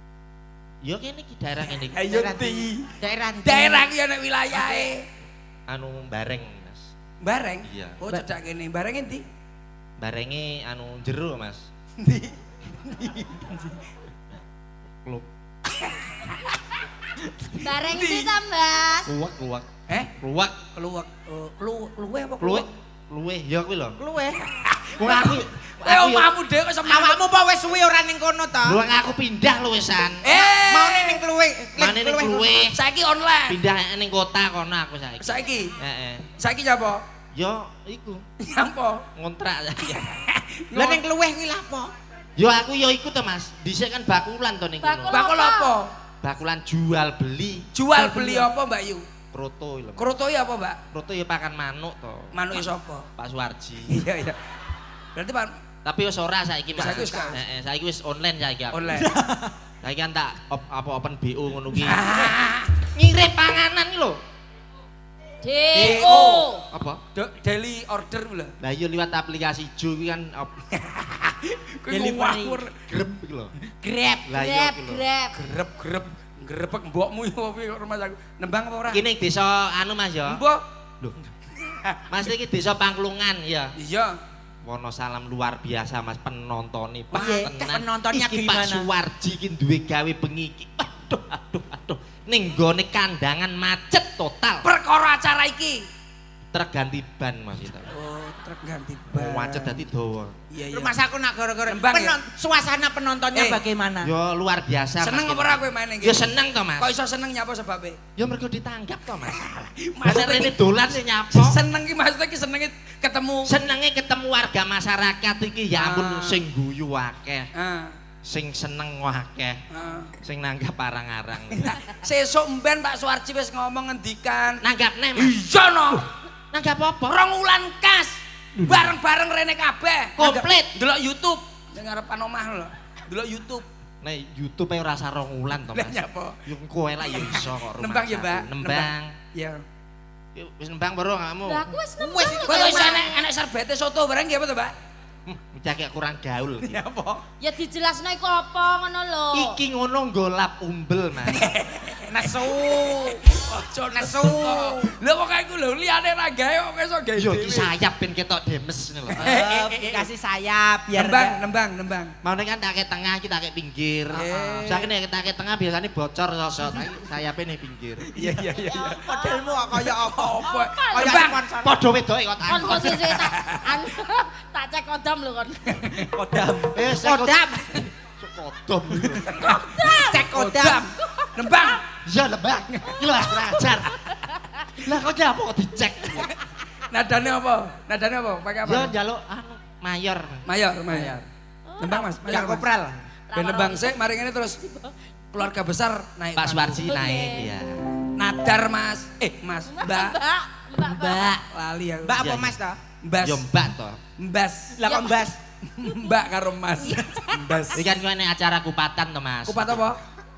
Yo kene iki daerah kene iki. Ayo ndi? Daerah ndi? Daerah ki ana wilayahe. Anu bareng, Mas. Bareng? Iya. Oh, cedak kene. Bareng endi? Barenge anu jero, Mas. Ndi? Klub. Bareng sih tambas. Luwak. Eh? Luwak. Keluwek. Keluwe apa Luwek. Luweh ya kuwi lho. Luwe. Wong aku omahmu dhewe kok semangat. Awakmu apa wis suwi ora ning kono to? Lho aku pindah lho wisan. Maune ning kluwe. Mane ning kluwe. Saiki online. Pindah ning kota kono aku saiki. Saiki. Heeh. Saiki nyapa? Yo iku. Nyapa? Ngontrak saiki. Lah ning kluwe kuwi lha apa? Yo aku yo iku to Mas. Dhisik kan bakulan to ning kono. Bakul apa? Bakulan jual beli. Jual beli apa Mbak Yu? Kroto lho. Kroto ya apa Mbak? Kroto ya pakan manuk to. Manuke sapa? Pak Suwarji. Iya iya. Berarti Pak Tapi wis ora saiki Mas. Saiki wis Heeh, saiki wis online saiki aku. online. Saiki kan tak apa open BO ngono ki. Ngirim panganan ki lho. DO. Apa? Daily order lho. Lah iya liwat aplikasi Jo ki kan Delivery. Grab ki lho. Grab. Lah iya ki lho. Grep grebek mbokmu yo piye kok rumah aku. Nembang apa ora? Kini desa anu Mas ya. Mbok. Lho. Mas iki desa Pangklungan ya. Iya. Wonosalam luar biasa Mas penontonnya. Piye? Penontonnya iki gimana? Pak Suwarji iki duwe gawe bengi iki. Aduh. Ning gone kandangan macet total. Perkara acara iki. Terganti ban Mas itu. Oh, truk ganti ban. Macet dadi dawa. Iya iya. Rumah aku nak gara-gara Nembang ya? suasana penontonnya bagaimana? Yo luar biasa Mas. Seneng apa ora kowe main iki? Yo seneng to Mas. Kok iso seneng nyapa sebabe? Yo mergo ditanggap to Mas. Maksudnya Mas rene dolan sing nyapo. Seneng ki maksudnya ki senenge ketemu. Senenge ketemu warga masyarakat iki ya ampun Ah. sing guyu akeh. Heeh. Sing seneng akeh. Heeh. Sing nanggap arang-arang. Sesuk mben Pak Suwarji wis ngomong ngendikan. Nanggap nih Mas. Iya no. Nanggap apa? Rong wulan kas. Bareng-bareng rene kabeh. Komplit. Delok YouTube. Ning ngarepan omah lho. Delok YouTube. Nah, YouTube ae ora rasa 2 wulan to, Lah Mas. nyapa? Yo kowe lah yo iso kok rumah. Nembang ya, Mbak? Nembang. Iya. Wis nembang baru kamu. Lah aku wis nembang. Kowe iso enek serbete soto bareng nggih apa to, Mbak? Cak kurang gaul. Ya apa? Ya dijelasno iku apa ngono lho. Iki ngono golap umbel, Mas. Nesu. Ojo nesu. Lha kok iku lho liyane ra gawe kok iso gawe. Yo iki sayap ben ketok demes ngono lho. Dikasih sayap biar Nembang. Mau nek kan tak ke tengah, kita ke pinggir. Saiki nek tak ke tengah biasanya bocor sosok. Sayape ning pinggir. Iya. modelmu kok kaya apa? Kaya sponsor. Padha wedoke kok Kon takon. posisi tak cek kodam lho kon. Kodam. Kodam. Kodam. Cek kodam. Nembang. Ya lebak. Jelas belajar. Lah kok apa kok dicek? Nadane apa? Pakai apa? Ya njaluk anu mayor. Mayor. Nembang Mas, Ya mayor. kopral. Ben nembang sik mari ngene terus keluarga besar naik. Pak Suwarji naik ya. Nadar Mas. Mas, Mbak. Mbak. Lali aku. Mbak apa Iya, Mas to? Mbas. Yo mbak to. Mbas. Lah kok Mbas? Mbak karo Mas. Mbas. Iki kan kowe nek acara kupatan to, Mas. Kupat apa?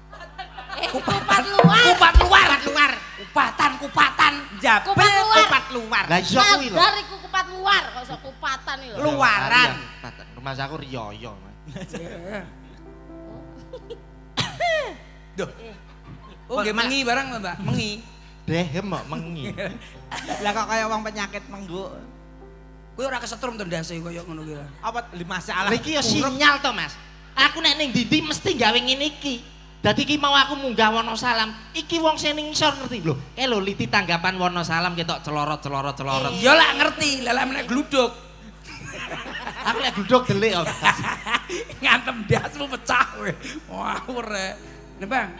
Kupat luar. Kupat luar. Kupatan. Jabel kupat luar. Lah iya kuwi lho. Nadar iku kupat luar kok iso kupatan iki lho. Luaran. Rumah aku riyoyo, Mas. Duh. Oh, nggih mengi barang Mbak. Mengi. Dehem kok mengi. Lah kok kaya wong penyakit mengguk. Kowe ora kesetrum to ndase koyo ngono ki. Apa masalah? Lah iki ya sinyal to, Mas. Aku nek ning ndi mesti gawe ngene iki. Dadi iki mau aku munggah Wonosalam, iki wong sing ning ngisor ngerti lho. Kae lho liti tanggapan Wonosalam ketok celorot. Iya lah ngerti, lah menek gluduk. Aku lek duduk delik kok. Ngantem dasmu pecah kowe. Wah, rek. Nembang.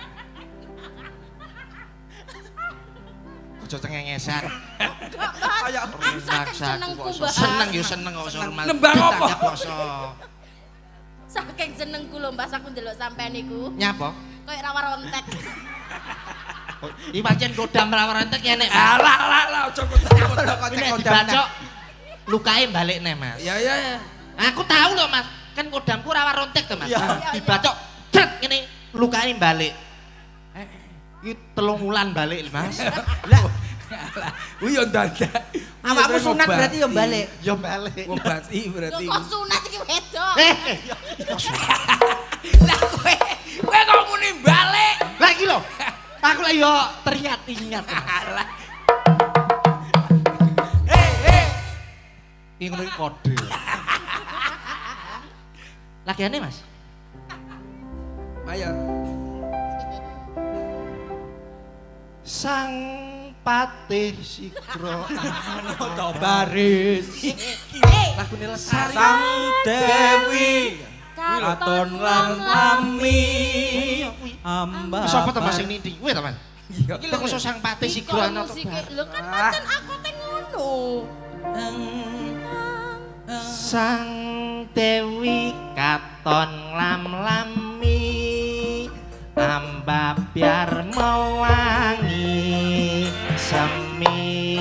Aja cengengesan. Kaya senengku, Mbak. Seneng yo seneng kok hormat. Nembang apa? Saking senengku lho Mbak aku ndelok sampean iku. Nyapa? Kayak rawa rontek. Iki pancen kodam rawar entek ya nek. Alah, aja kodam. Nek dibacok lukae balik nih, Mas. Ya. Aku tahu loh, Mas. Kan kodamku rawa rontek to, Mas. Iya. Dibacok cret ngene lukae balik. Iki 3 wulan balik, Mas. Lah. Kuwi yo dadak. awakmu sunat berarti yo balik. Yo balik. Ngobati berarti. Kok sunat iki wedok. Lah kowe kok muni balik. Lah iki lho. Aku lah yo teringat-ingat. Alah. Iki ngono iki kode. Lagiane, Mas. Mayor. Sang Patih Sigro to baris lagune Sang Dewi katon lan lami amba sapa to Mas sing ninding kuwi to Mas iki lho kok Sang Patih Sigro ana to lho kan pancen aku teng ngono Sang Dewi katon lam-lami amba biar mewangi semi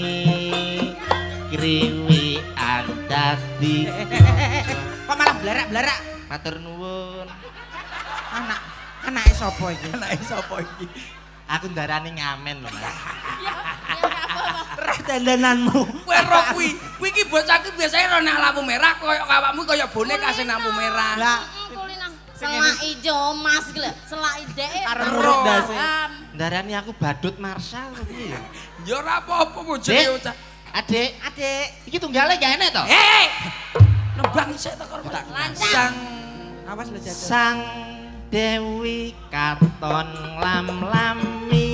kriwi andati kok malah blarak-blarak matur nuwun anake sapa iki aku ndarani ngamen lho Mas terus dandananmu Kowe ro kuwi iki bocah iki biasane ro nek lampu merah koyo awakmu koyo boneka sing lampu merah lah selak ijo mas iki lho selak ideke karo ndase ndarani aku badut Marsal piye ya ya ora apa-apa bojone bocah Adik iki tunggale gak enek to nembang sik to karo lancang awas lho jajan Sang Dewi katon lam-lami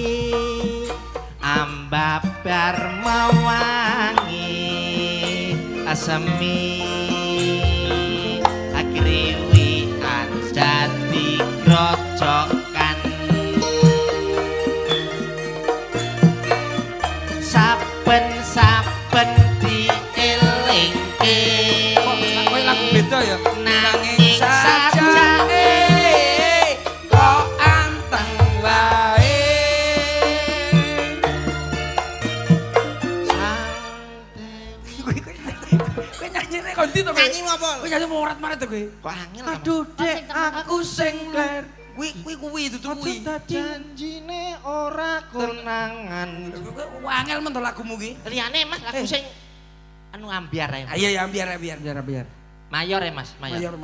ambabar mewangi asemi akriwi dadi grojokan saben-saben dielingke kowe lagu beda ya nanging saja kok anteng wae kowe nyanyi kon ndi to nyanyi apa kowe nyanyi morat-marat to kowe kok angel aduh dek aku sing ler kuwi itu kuwi janjine ora konangan wangel men to lagumu ki liyane Mas lagu sing anu ambiar ae ayo ya biar mayor ya Mas mayor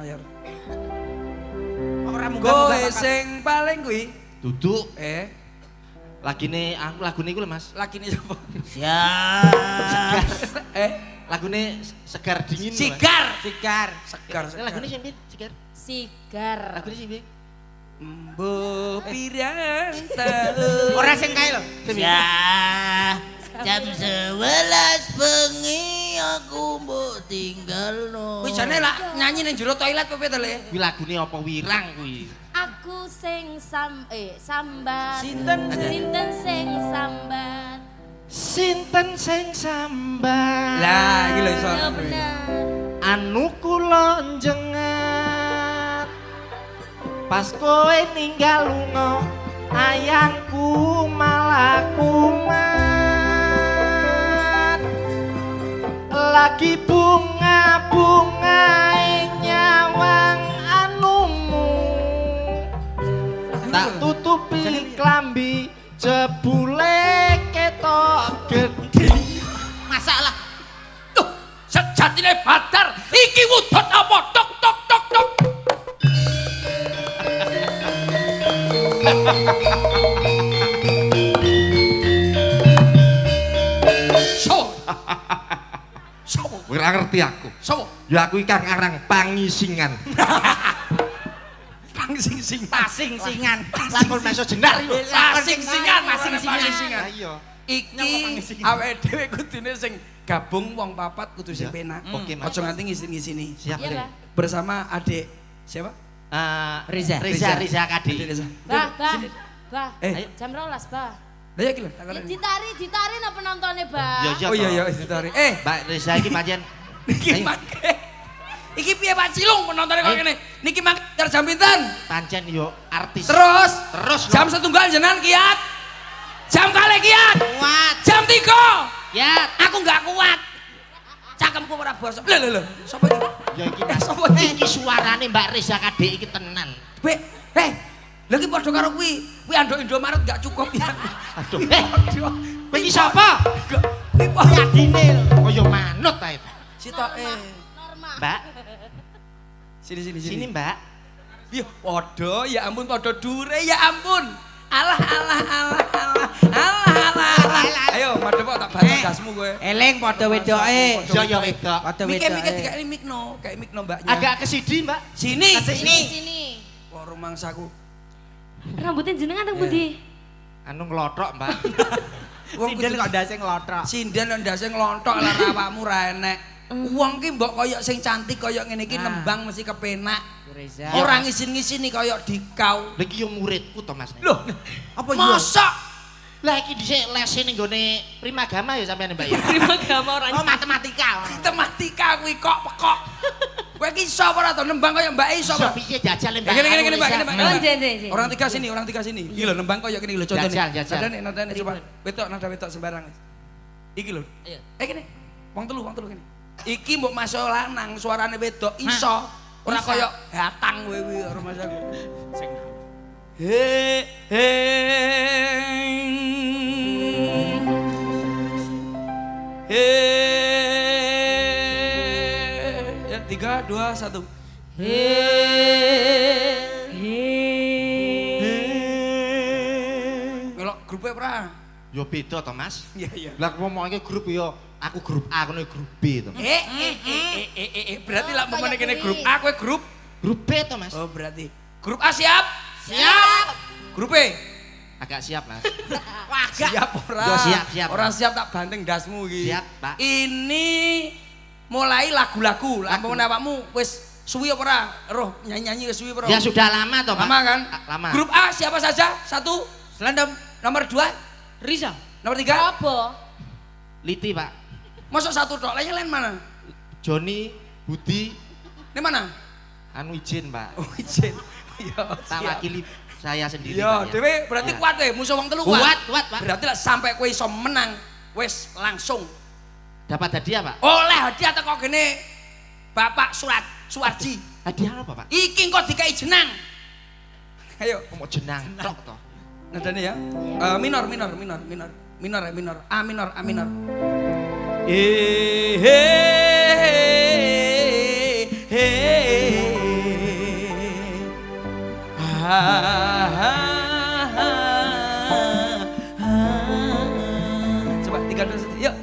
ora kowe sing paling kuwi duduk lagine aku lagune iku lho Mas lagine sapa siap lagune segar dingin sigar lagune sing piye sigar lagune sing piye Mbok pirang taun ora sing kae lho ya jam 11 bengi aku mbok tinggalno kuwi jane lak nyanyi ning jero toilet apa to le kuwi lagune apa wirang kuwi aku sing sambat Sinten sing sambat sinten sing sambat lah iki lho iso ya bener anu kula njengat pas kowe ninggal lunga ayangku malah kumat lagi bunga-bunga nyawang anumu tak tutupi klambi jebule ketok gede masalah tuh sejatine Badar iki wudut apa tok tok tok tok Sopo? ora ngerti aku. Sopo? Ya aku iki kang aran Pangisingan. Pasing-singan. Lakon meso jenar yo. Pasing-singan. Iya. Iki awake dhewe kudune sing gabung wong papat kudu sing penak. Oke, Mas. Aja nganti ngisi-ngisini. Siap, Iya, bersama adik siapa? Riza Kadi. Bah, Ayo. jam 12, Bah. Lah ya iki lho, takon. Ditari napa penontonnya, Bah? Iya, Oh iya ditari. Mbak Riza iki pancen Niki mangke. Iki piye Pak Cilung penontonnya kok ngene? Niki mangke jam pinten? pancen yo artis. Terus jam jam setunggal jenengan kiat. Jam kali kiat. kuat. Jam 3. Ya, Aku enggak kuat. Cakemku ora bosok. Lho. Sopo iki? ya iki Mas. Sopo iki? Iki suarane Mbak Riza Kadi iki tenan. Weh, lha iki padha karo kuwi. Kuwi anduk Indomaret enggak cukup ya. Aduh. Kowe iki sapa? Kuwi padha Adine lho. Kaya manut ta itu. sitoke. Norma. Mbak, Sini. Mbak. Iya, padha, ya ampun padha dure, ya ampun. Alah. Ayo, madhep kok tak bantu gasmu kowe. Eling padha wedoke. Ya wedok. Padha Mikir wedoke. dikek mikno, kayak mikno mbaknya. Agak ke sini, Mbak. Sini. Sini. Wah, rumangsaku. Rambutnya jenengan teng pundi? Anu nglothok, Mbak. Sinden kok ndase nglothok. Sinden ndase nglonthok lah awakmu ra enek. Wong ki mbok kaya sing cantik kaya ngene iki nembang mesti kepenak. Ora ngisin-ngisini kaya dikau. Lha iki yo muridku to, Mas. Loh, apa iya? Mosok lah iki dhisik les ning gone Primagama ya sampeyan Mbak ya. Primagama ora. Oh matematika. Matematika kuwi kok pekok. Kowe iki iso apa ora to nembang kaya Mbak Iso ora? Piye jajal Mbak. Ngene Mbak. Oh, Orang tiga sini. Iki lho nembang kaya ngene lho contone. Jajal. Nadane coba. Nada wetok sembarang. Iki lho. Iya. Kene. Wong telu kene. Iki mbok masuk lanang suarane wedok iso. Ora kaya hatang kowe kuwi ora masuk. Sing he ya 3 2 1 melok grupe ora yo beda to Mas. Iya. Lah ngomongke grup yo aku grup A kono grup B to. Berarti lak memene kene grup A kowe grup B to Mas. Oh berarti grup A siap? Siap. Grup B agak siap Mas. Wah, siap ora? Yo siap. Ora siap tak banting dasmu iki. Siap, Pak. Ini mulai lagu-lagu. Lampung awakmu wis suwi apa ora? Roh nyanyi-nyanyi wis suwi apa ora? Ya sudah lama toh, Pak. Lama kan? Lama. Grup A siapa saja? 1 Selendem. Nomor 2 Risa. Nomor 3 Apa? Liti, Pak. Masuk 1 tok. Lainnya mana? Joni, Budi, Ini mana? anu izin, Pak. Oh, izin. Iya. Tak wakili saya sendiri. Iya, Pak, ya. dhewe berarti Ya. kuat we, musuh wong telu Kuat, Pak. Berarti lah sampai kowe iso menang, wis langsung Dapat hadiah, Pak. oleh hadiah teko kene Bapak Suwarji. Hadiah apa, Pak? Iki engko dikai jenang. Ayo, Mau jenang tok toh. nadane ya. Minor. A minor. Coba 3 2 1 yuk.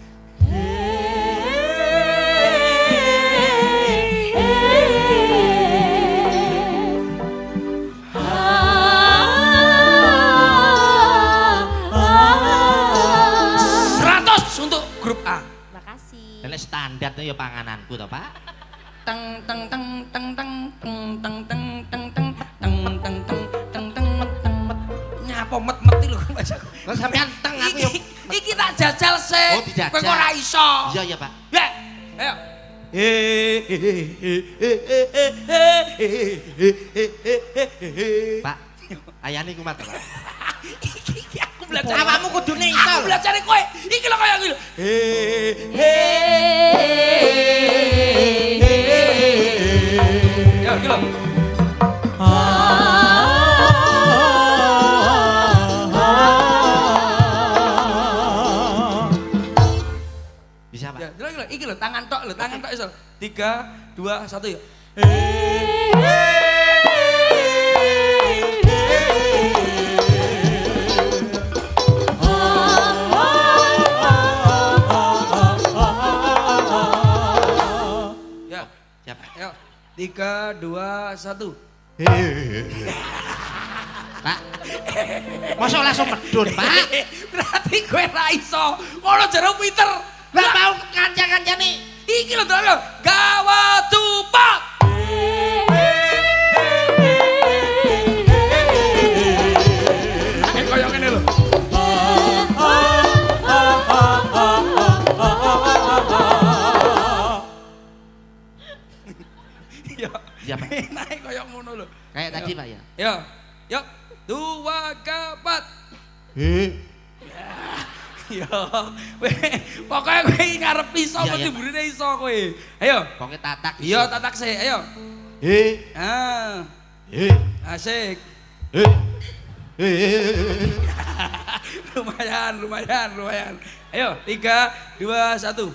Untuk grup A. Makasih. Nek standar tuh ya pangananku toh, Pak. Teng teng teng teng teng teng teng teng teng teng teng teng teng nyapa met-meti lho Mas. Lah sampean teng aku yo. Iki tak jajal sik. Oh, dijajal. Kowe ora iso. Iya, Pak. Ya. Ayo. Pak. Ayane ku mat, Pak. Iki aku belajar. Awakmu kudune iso. Aku belajar kowe. Iki lho kaya iki lho. Ya, iki lho. Bisa, Pak. Ya, iki lho tangan tok iso. 3 2 1 yuk. Ya, Siap. ayo. 3 2 1. Pak. Masa langsung medun, Pak? Berarti gue ra iso. Ngono jero pinter. Lah mau kanca-kancane. Iki lho lho. Gawat tupak. Kayak ngene lho. Ya. Iya, Pak. Naik kayak ngono lho. Kayak tadi, Pak ya. Ya. Yuk. 2 kapat. Ya. Pokoknya kowe ngarep iso Iya, mesti iya, burine iso kowe. Ayo. Pokoke tatak. Iya, tatak sih. Ayo. Ah. Asik. Lumayan. Ayo, 3 2 1.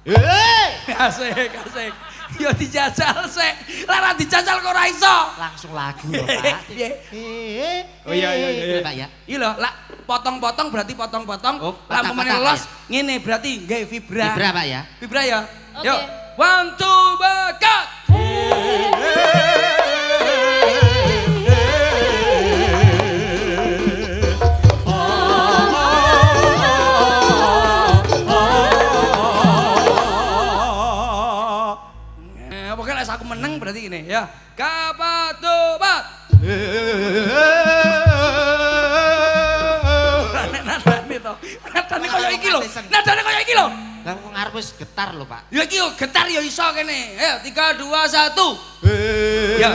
Asik. Yo dijajal sik. Lara dijajal kok ora iso. Langsung lagu loh, Pak. Oh iya. Pak ya. Iya lho, lak potong-potong berarti potong-potong. Oh, Lah pemene patah-patah, los ya? ngene berarti nggae vibra. Vibra, Pak ya. Vibra ya. Oke. Yuk. 1 2 bakat. berarti gini ya. Kapatubat. Nadane to. Nadane kaya iki lho. Nadane kaya iki lho. Lah kok ngarep wis getar lho, Pak. Ya iki yo getar ya iso kene. Ayo 3 2 1. Ya.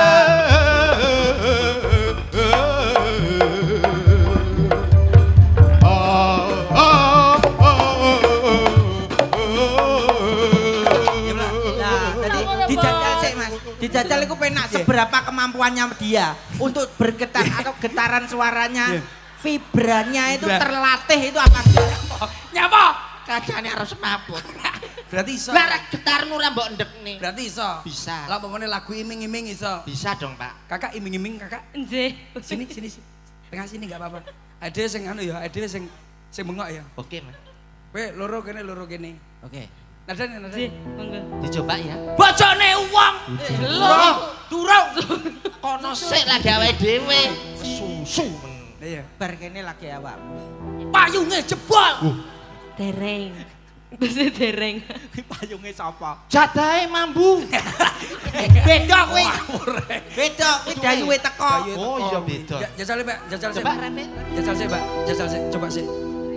Dijajal itu penak seberapa kemampuannya dia untuk bergetar atau getaran suaranya, vibranya itu terlatih itu apa enggak? Nyapa? Kacane arep semaput. Berarti iso. Lah getarmu ora mbok ndekne. Berarti iso. Bisa. Lah pokoknya lagu iming-iming iso. Bisa dong, Pak. Kakak iming-iming kakak. Nggih. Sini. Tengah sini enggak apa-apa. Ade sing anu ya, ade sing bengok ya. Oke, Mas. Kowe loro kene. Oke. Nadane. Monggo. Dicoba ya. Bojone wong. Lho, durung. Kono sik lagi awake dhewe. Susu. Iya. Bar kene lagi awak. Payunge jebol. Dereng. Mesti dereng. Payunge sapa? Jadahe mambu. Beda kuwi. Beda kuwi dayuhe teko. Oh iya beda. Jajal Pak, jajal sih. Coba Rene. Jajal sih, Pak. Jajal sih, coba sih.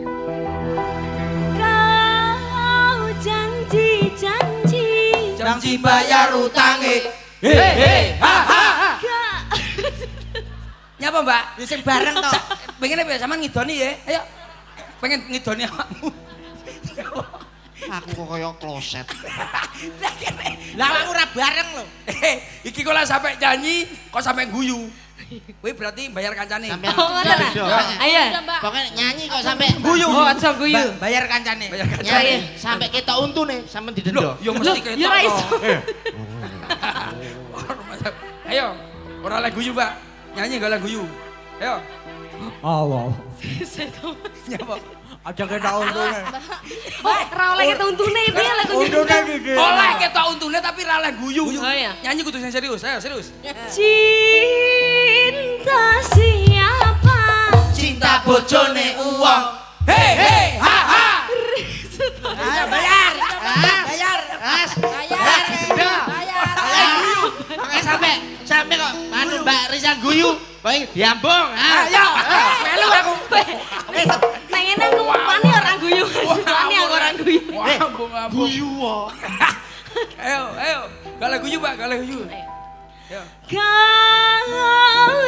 Kau janji bayar utange. He ha. Nyapa, Mbak? Ya sing bareng to. Pengen apa sampean ngidoni ya? Ayo. Pengen ngidoni awakmu. Aku kok kaya kloset. Lah aku ora bareng lho. Iki kok lah sampai nyanyi, kok sampai guyu. Kuwi berarti bayar kancane. Sampean. Ayo. Pokoke nyanyi kok sampai Guyu. Oh, aja guyu. Bayar kancane. Bayar kancane. nyanyi sampai ketok untune sampean didenda. Yo mesti ketok. Ya ora iso. Ayo, ora oleh guyu, Pak. Nyanyi gak oleh guyu. Ayo. Wow. Nyapa? Aja ketok untune. Oh, ora oleh ketuntune piye lagu Untune iki. Oleh ketok untune tapi ora oleh guyu. Oh iya. Nyanyi kudu sing serius. Ayo, serius. Cinta siapa? Cinta bojone uwong. He ha. Ayo bayar. Bayar. Mas, Bayar. Pokoke sampai kok anu Mbak Risa guyu, pokoke diambung. Ayo. Melu aku. Pengen aku wani ora guyu. Wani aku ora guyu. Ambung. Guyu wae. Ayo. Gak oleh guyu, Pak. Gak oleh guyu. Ayo. Kau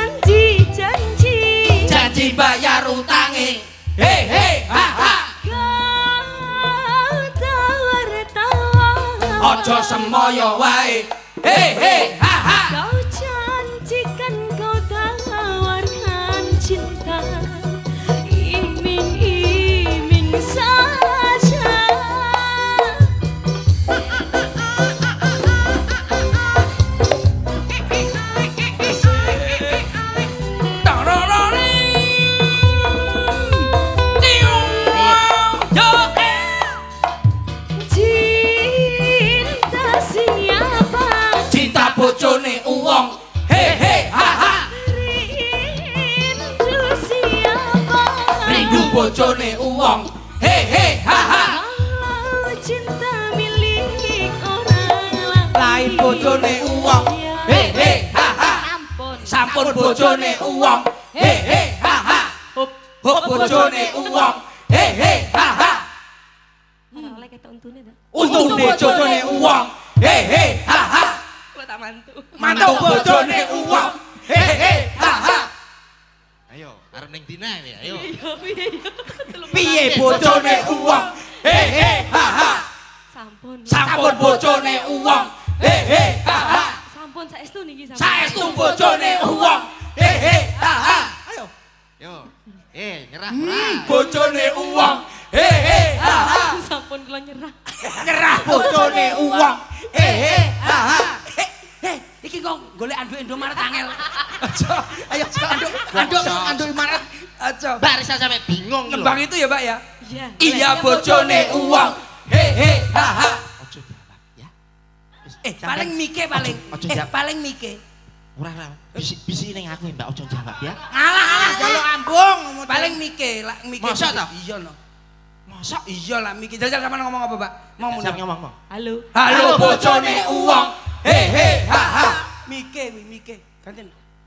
janji Bayar utange. He ha. Kau tawar Ojo semoyo wae. He ha. Kau janjikan kau tawarkan cinta. Iming-iming saja. Cinta siapa? Cinta bojone uwong. He ha. Rindu siapa? Rindu bojone uwong. He ha. Kalau cinta milik orang Lain bojone uwong. He ha. Sampun bojone uwong. He ha. Hop bojone uwong. He ha. Ora oleh ketok untune ta. Untung bojone uwong. He ha. Kok tak mantu. Mantuk bojone uwong. He ha. Ayo, arep ning dina iki, ayo. Piye bojone uwong. He ha. Sampun bojone uwong. He ha. Sampun saestu niki sampun. Saestu bojone uwong. He ha. Ayo. Yo. Nyerah ora. Bojone uwong. He ha. Sampun kula nyerah. Nyerah bojone uwong. He ha. Iki kok golek anduk Indomaret angel. Ayo anduk Indomaret. Aja. Mbak Risa sampe bingung lho. Nembang itu ya, Pak ya? Iya. Iya bojone uwong. He ha. Ojo jawab ya. Paling mike paling. Ojo jawab. Paling mike. Ora. Bisi ning aku Mbak ojo jawab ya. Alah jaluk ambung. Paling mike, lak mike. Masa ta? Iya no. Masa iya lah mike. Jajal sampean ngomong apa, Pak? Mau Sampe ngomong. Halo. Halo bojone uwong. he he ha ha. Mike. Ganten.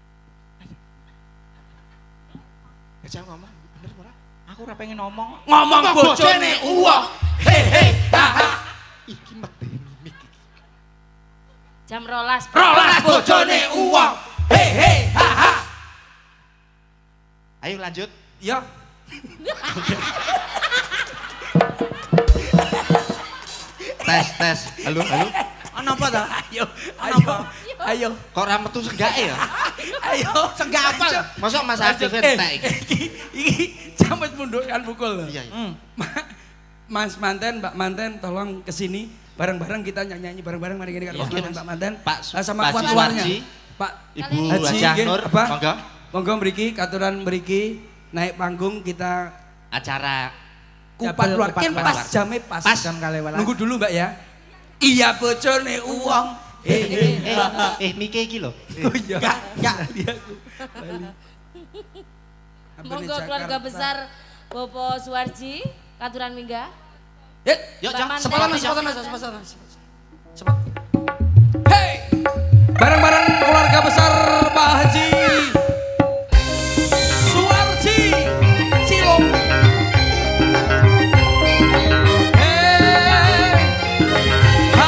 Jangan ngomong, bener ora? Aku ora pengen ngomong. Ngomong bojone uwong. He he ha ha. Iki medeni iki. Jam 12. Rolas bojone uwong. He he ha ha. Ayo lanjut. Ya. Tes. Halo. Ana apa ta? Ayo. Kok ora metu senggake ya? Ayo. Senggak apa? Mosok Mas Adif entek iki. Iki jamet mundurkan pukul. Iya. Mas Manten, Mbak Manten tolong kesini bareng-bareng kita nyanyi bareng-bareng mari gini kan Mbak Manten. Pak Sama kuat-kuatnya. Pak Ibu Haji Hajah Nur, monggo. Monggo mriki katuran mriki naik panggung kita Acara kupat luar kan pas jame pas. Jam kali welas. Nunggu dulu Mbak ya. Iya bojone uwong. Mike iki lho. Oh iya. Enggak lihat. Monggo keluarga besar Bapak Suwarji, katuran mingga. Yuk, Mbak Cepetan Manten. Mas. Cepat. Hey! Bareng-bareng keluarga besar Pak Haji Suwarji Cilong. Hey! Ha!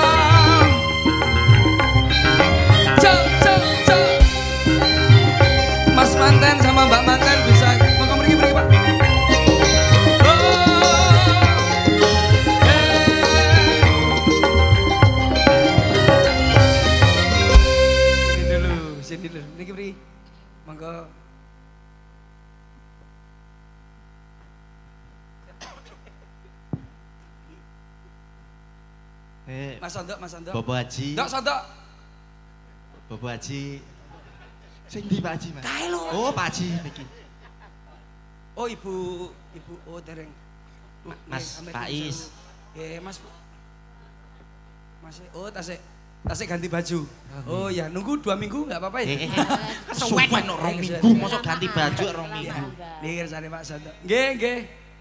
Cek. Mas Manten sama Mbak Manten bisa monggo pergi Pak. Sini dulu, niki beri, monggo. Mas Sondok. Bapak Haji. Ndok Sondok. Bapak Haji. Sing ndi Pak Haji, Mas? Kae lho. Oh, Pak Haji niki. Oh, Ibu oh dereng. Mas Faiz. Mas. Oh, tasik ganti baju. Oh ya, nunggu 2 minggu enggak apa-apa ya? Kesuwen kok 2 minggu, mosok ganti baju 2 minggu. Niki kersane Pak Sondok. Nggih.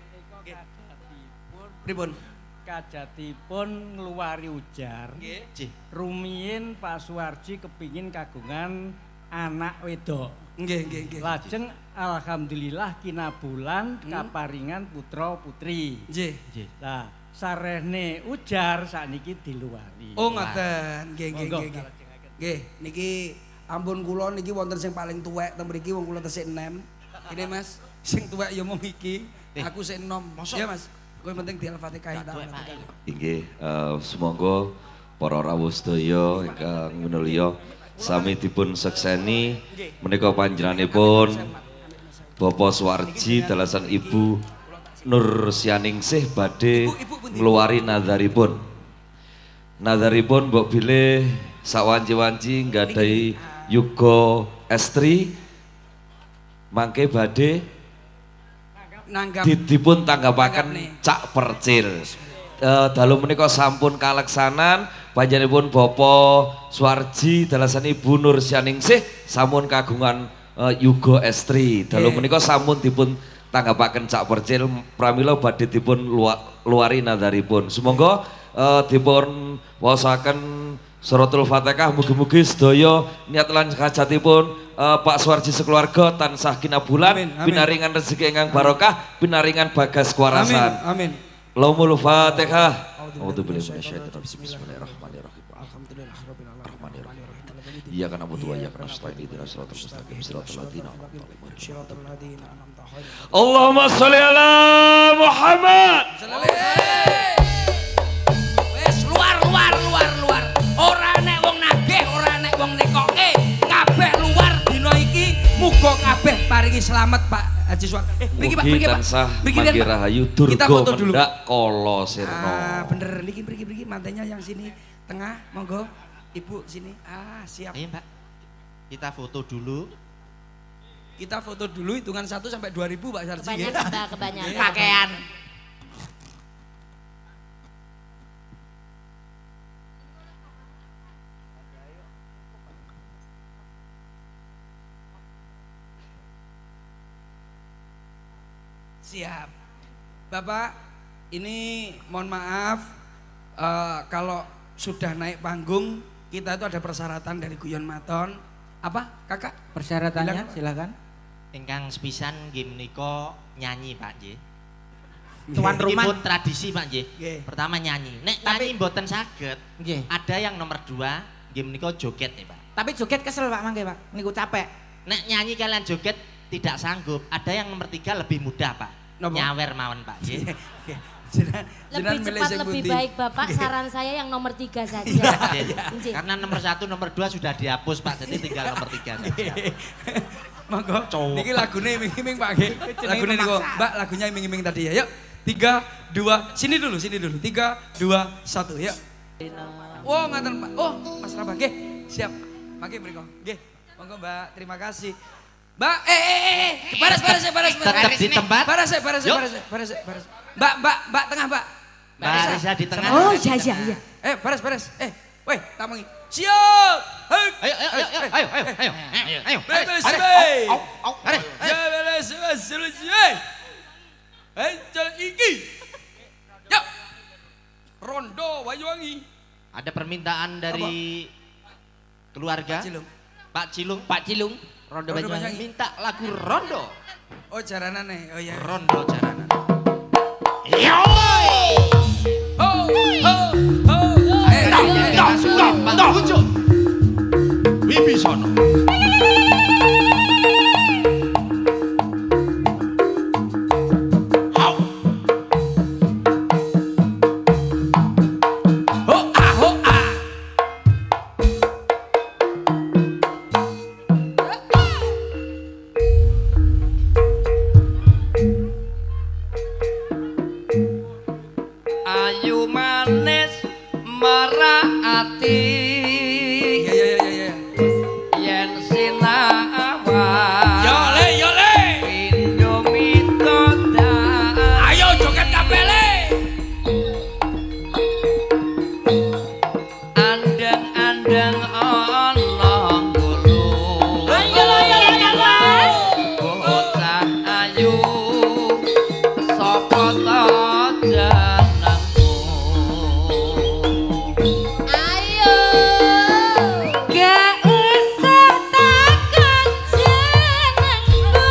Pripun? Kajatipun ngluwari ujar. Nggih. Rumiyin Pak Suwarji kepingin kagungan anak wedok. Nggih. Lajeng alhamdulillah kinabulan kaparingan putra putri. Nggih. Lah sarehne ujar sakniki diluwari. Oh ngoten. Nggih. Nggih, niki ampun kula niki wonten sing paling tuwek teng mriki wong kula tesih 6. Ini Mas, sing tuwek ya mung iki. Aku sing enom. Ya Mas. Kowe penting di Al-Fatihah ta. Inggih, semoga para rawuh sedaya ingkang minulya sami dipun sekseni menika panjenenganipun Bapak Suwarji dalasan Ibu Nur Syaningsih badhe ngluwari nazaripun. Nazaripun mbok bilih sawanci-wanci nggadahi yuga estri mangke badhe dipun tanggapaken cak percil. Dalu menika sampun kaleksanan panjenenganipun Bapak Suwarji dalasan Ibu Nur Syaningsih sampun kagungan yuga estri. Dalu menika sampun dipun tanggapaken cak percil pramila badhe dipun luwari nazaripun. Sumangga dipun waosaken suratul Fatihah mugi-mugi sedaya niat lan hajatipun Pak Suwarji sekeluarga tansah kinabulan, pinaringan rezeki ingkang barokah, pinaringan bagas kuwarasan. Amin. Laumul Fatihah. A'udzubillahi minasyaitonir rajim. Bismillahirrahmanirrahim. Alhamdulillahirabbil alamin. Iyyaka na'budu wa iyyaka nasta'in. Ihdinas siratal mustaqim. Siratal ladzina an'amta 'alaihim. Allahumma sholli ala Muhammad. Wes luar. Ora nek wong nagih, ora nek wong nekoke, kabeh luar dina iki muga kabeh paringi slamet Pak Haji Suwarji. Mriki Pak, Mugi tansah mangke rahayu durga mendak kala sirna. Ah, bener niki mriki mantennya yang sini tengah, monggo. Ibu sini. Ah, siap. Ayo Mbak, kita foto dulu. Kita foto dulu hitungan 1 sampai 2000 Pak Sarji. Kebanyakan. Pakaian. Siap. Bapak, ini mohon maaf kalau sudah naik panggung kita itu ada persyaratan dari Guyon Maton. Apa, Kakak? Persyaratannya silakan. Ingkang sepisan nggih menika nyanyi, Pak nggih. Tuan rumah pun tradisi, Pak nggih. Pertama nyanyi. Nek nyanyi mboten saged, nggih. Ada yang nomor 2 nggih menika joget nih, Pak. Tapi joget kesel Pak mangke, Pak. Niku capek. Nek nyanyi kalian joget tidak sanggup. Ada yang nomor 3 lebih mudah, Pak. Nyawer mawon, Pak nggih. Lebih cepat lebih baik Bapak, saran saya yang nomor 3 saja. Karena nomor 1, nomor 2 sudah dihapus Pak, jadi tinggal nomor 3 saja. Monggo, niki lagune iming-iming Pak nggih. Lagune niku, Mbak, lagunya iming-iming tadi ya. Yuk, 3, 2, sini dulu. 3, 2, 1, yuk. Oh, ngaten Pak. Oh, Mas Rabah, nggih. Siap. Mangke mriko. Nggih. Monggo Mbak, terima kasih. Mbak, baras. Tetap di tempat. Baras. Mbak tengah, Mbak. Mbak Risa di tengah. Oh, iya. Baras. Woi, tamangi. Siap. Ayo. Beres. Iki. Yuk. Rondo Wayuwangi. Ada permintaan dari keluarga. Pak Cilung. Rondo Banyuwangi minta lagu Rondo. Oh, jaranan nih. Oh iya. Rondo jaranan. Wibisono. Ayu manis marah ati. Iya. Yen sinawa. Yole. Indomie todan. Ayo joget kapele. Andeng ana gulu. Ayo. Bocah ayu sapa ta jenengmu? Ayo. Gak usah takon jenengku.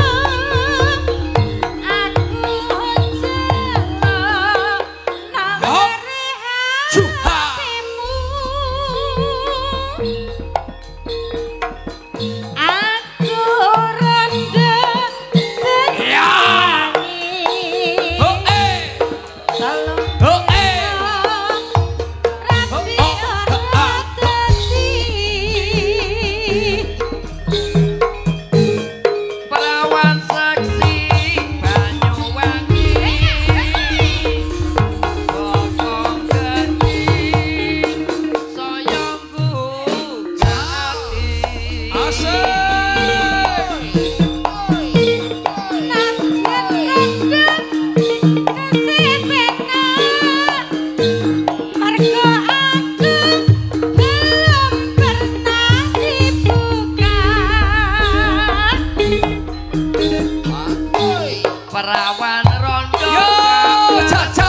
Aku jelo nawari hatimu. Aku ronda Perawan seksi Banyuwangi. Bokong geni soyongku jati. Perawan rondo. Yo, caca.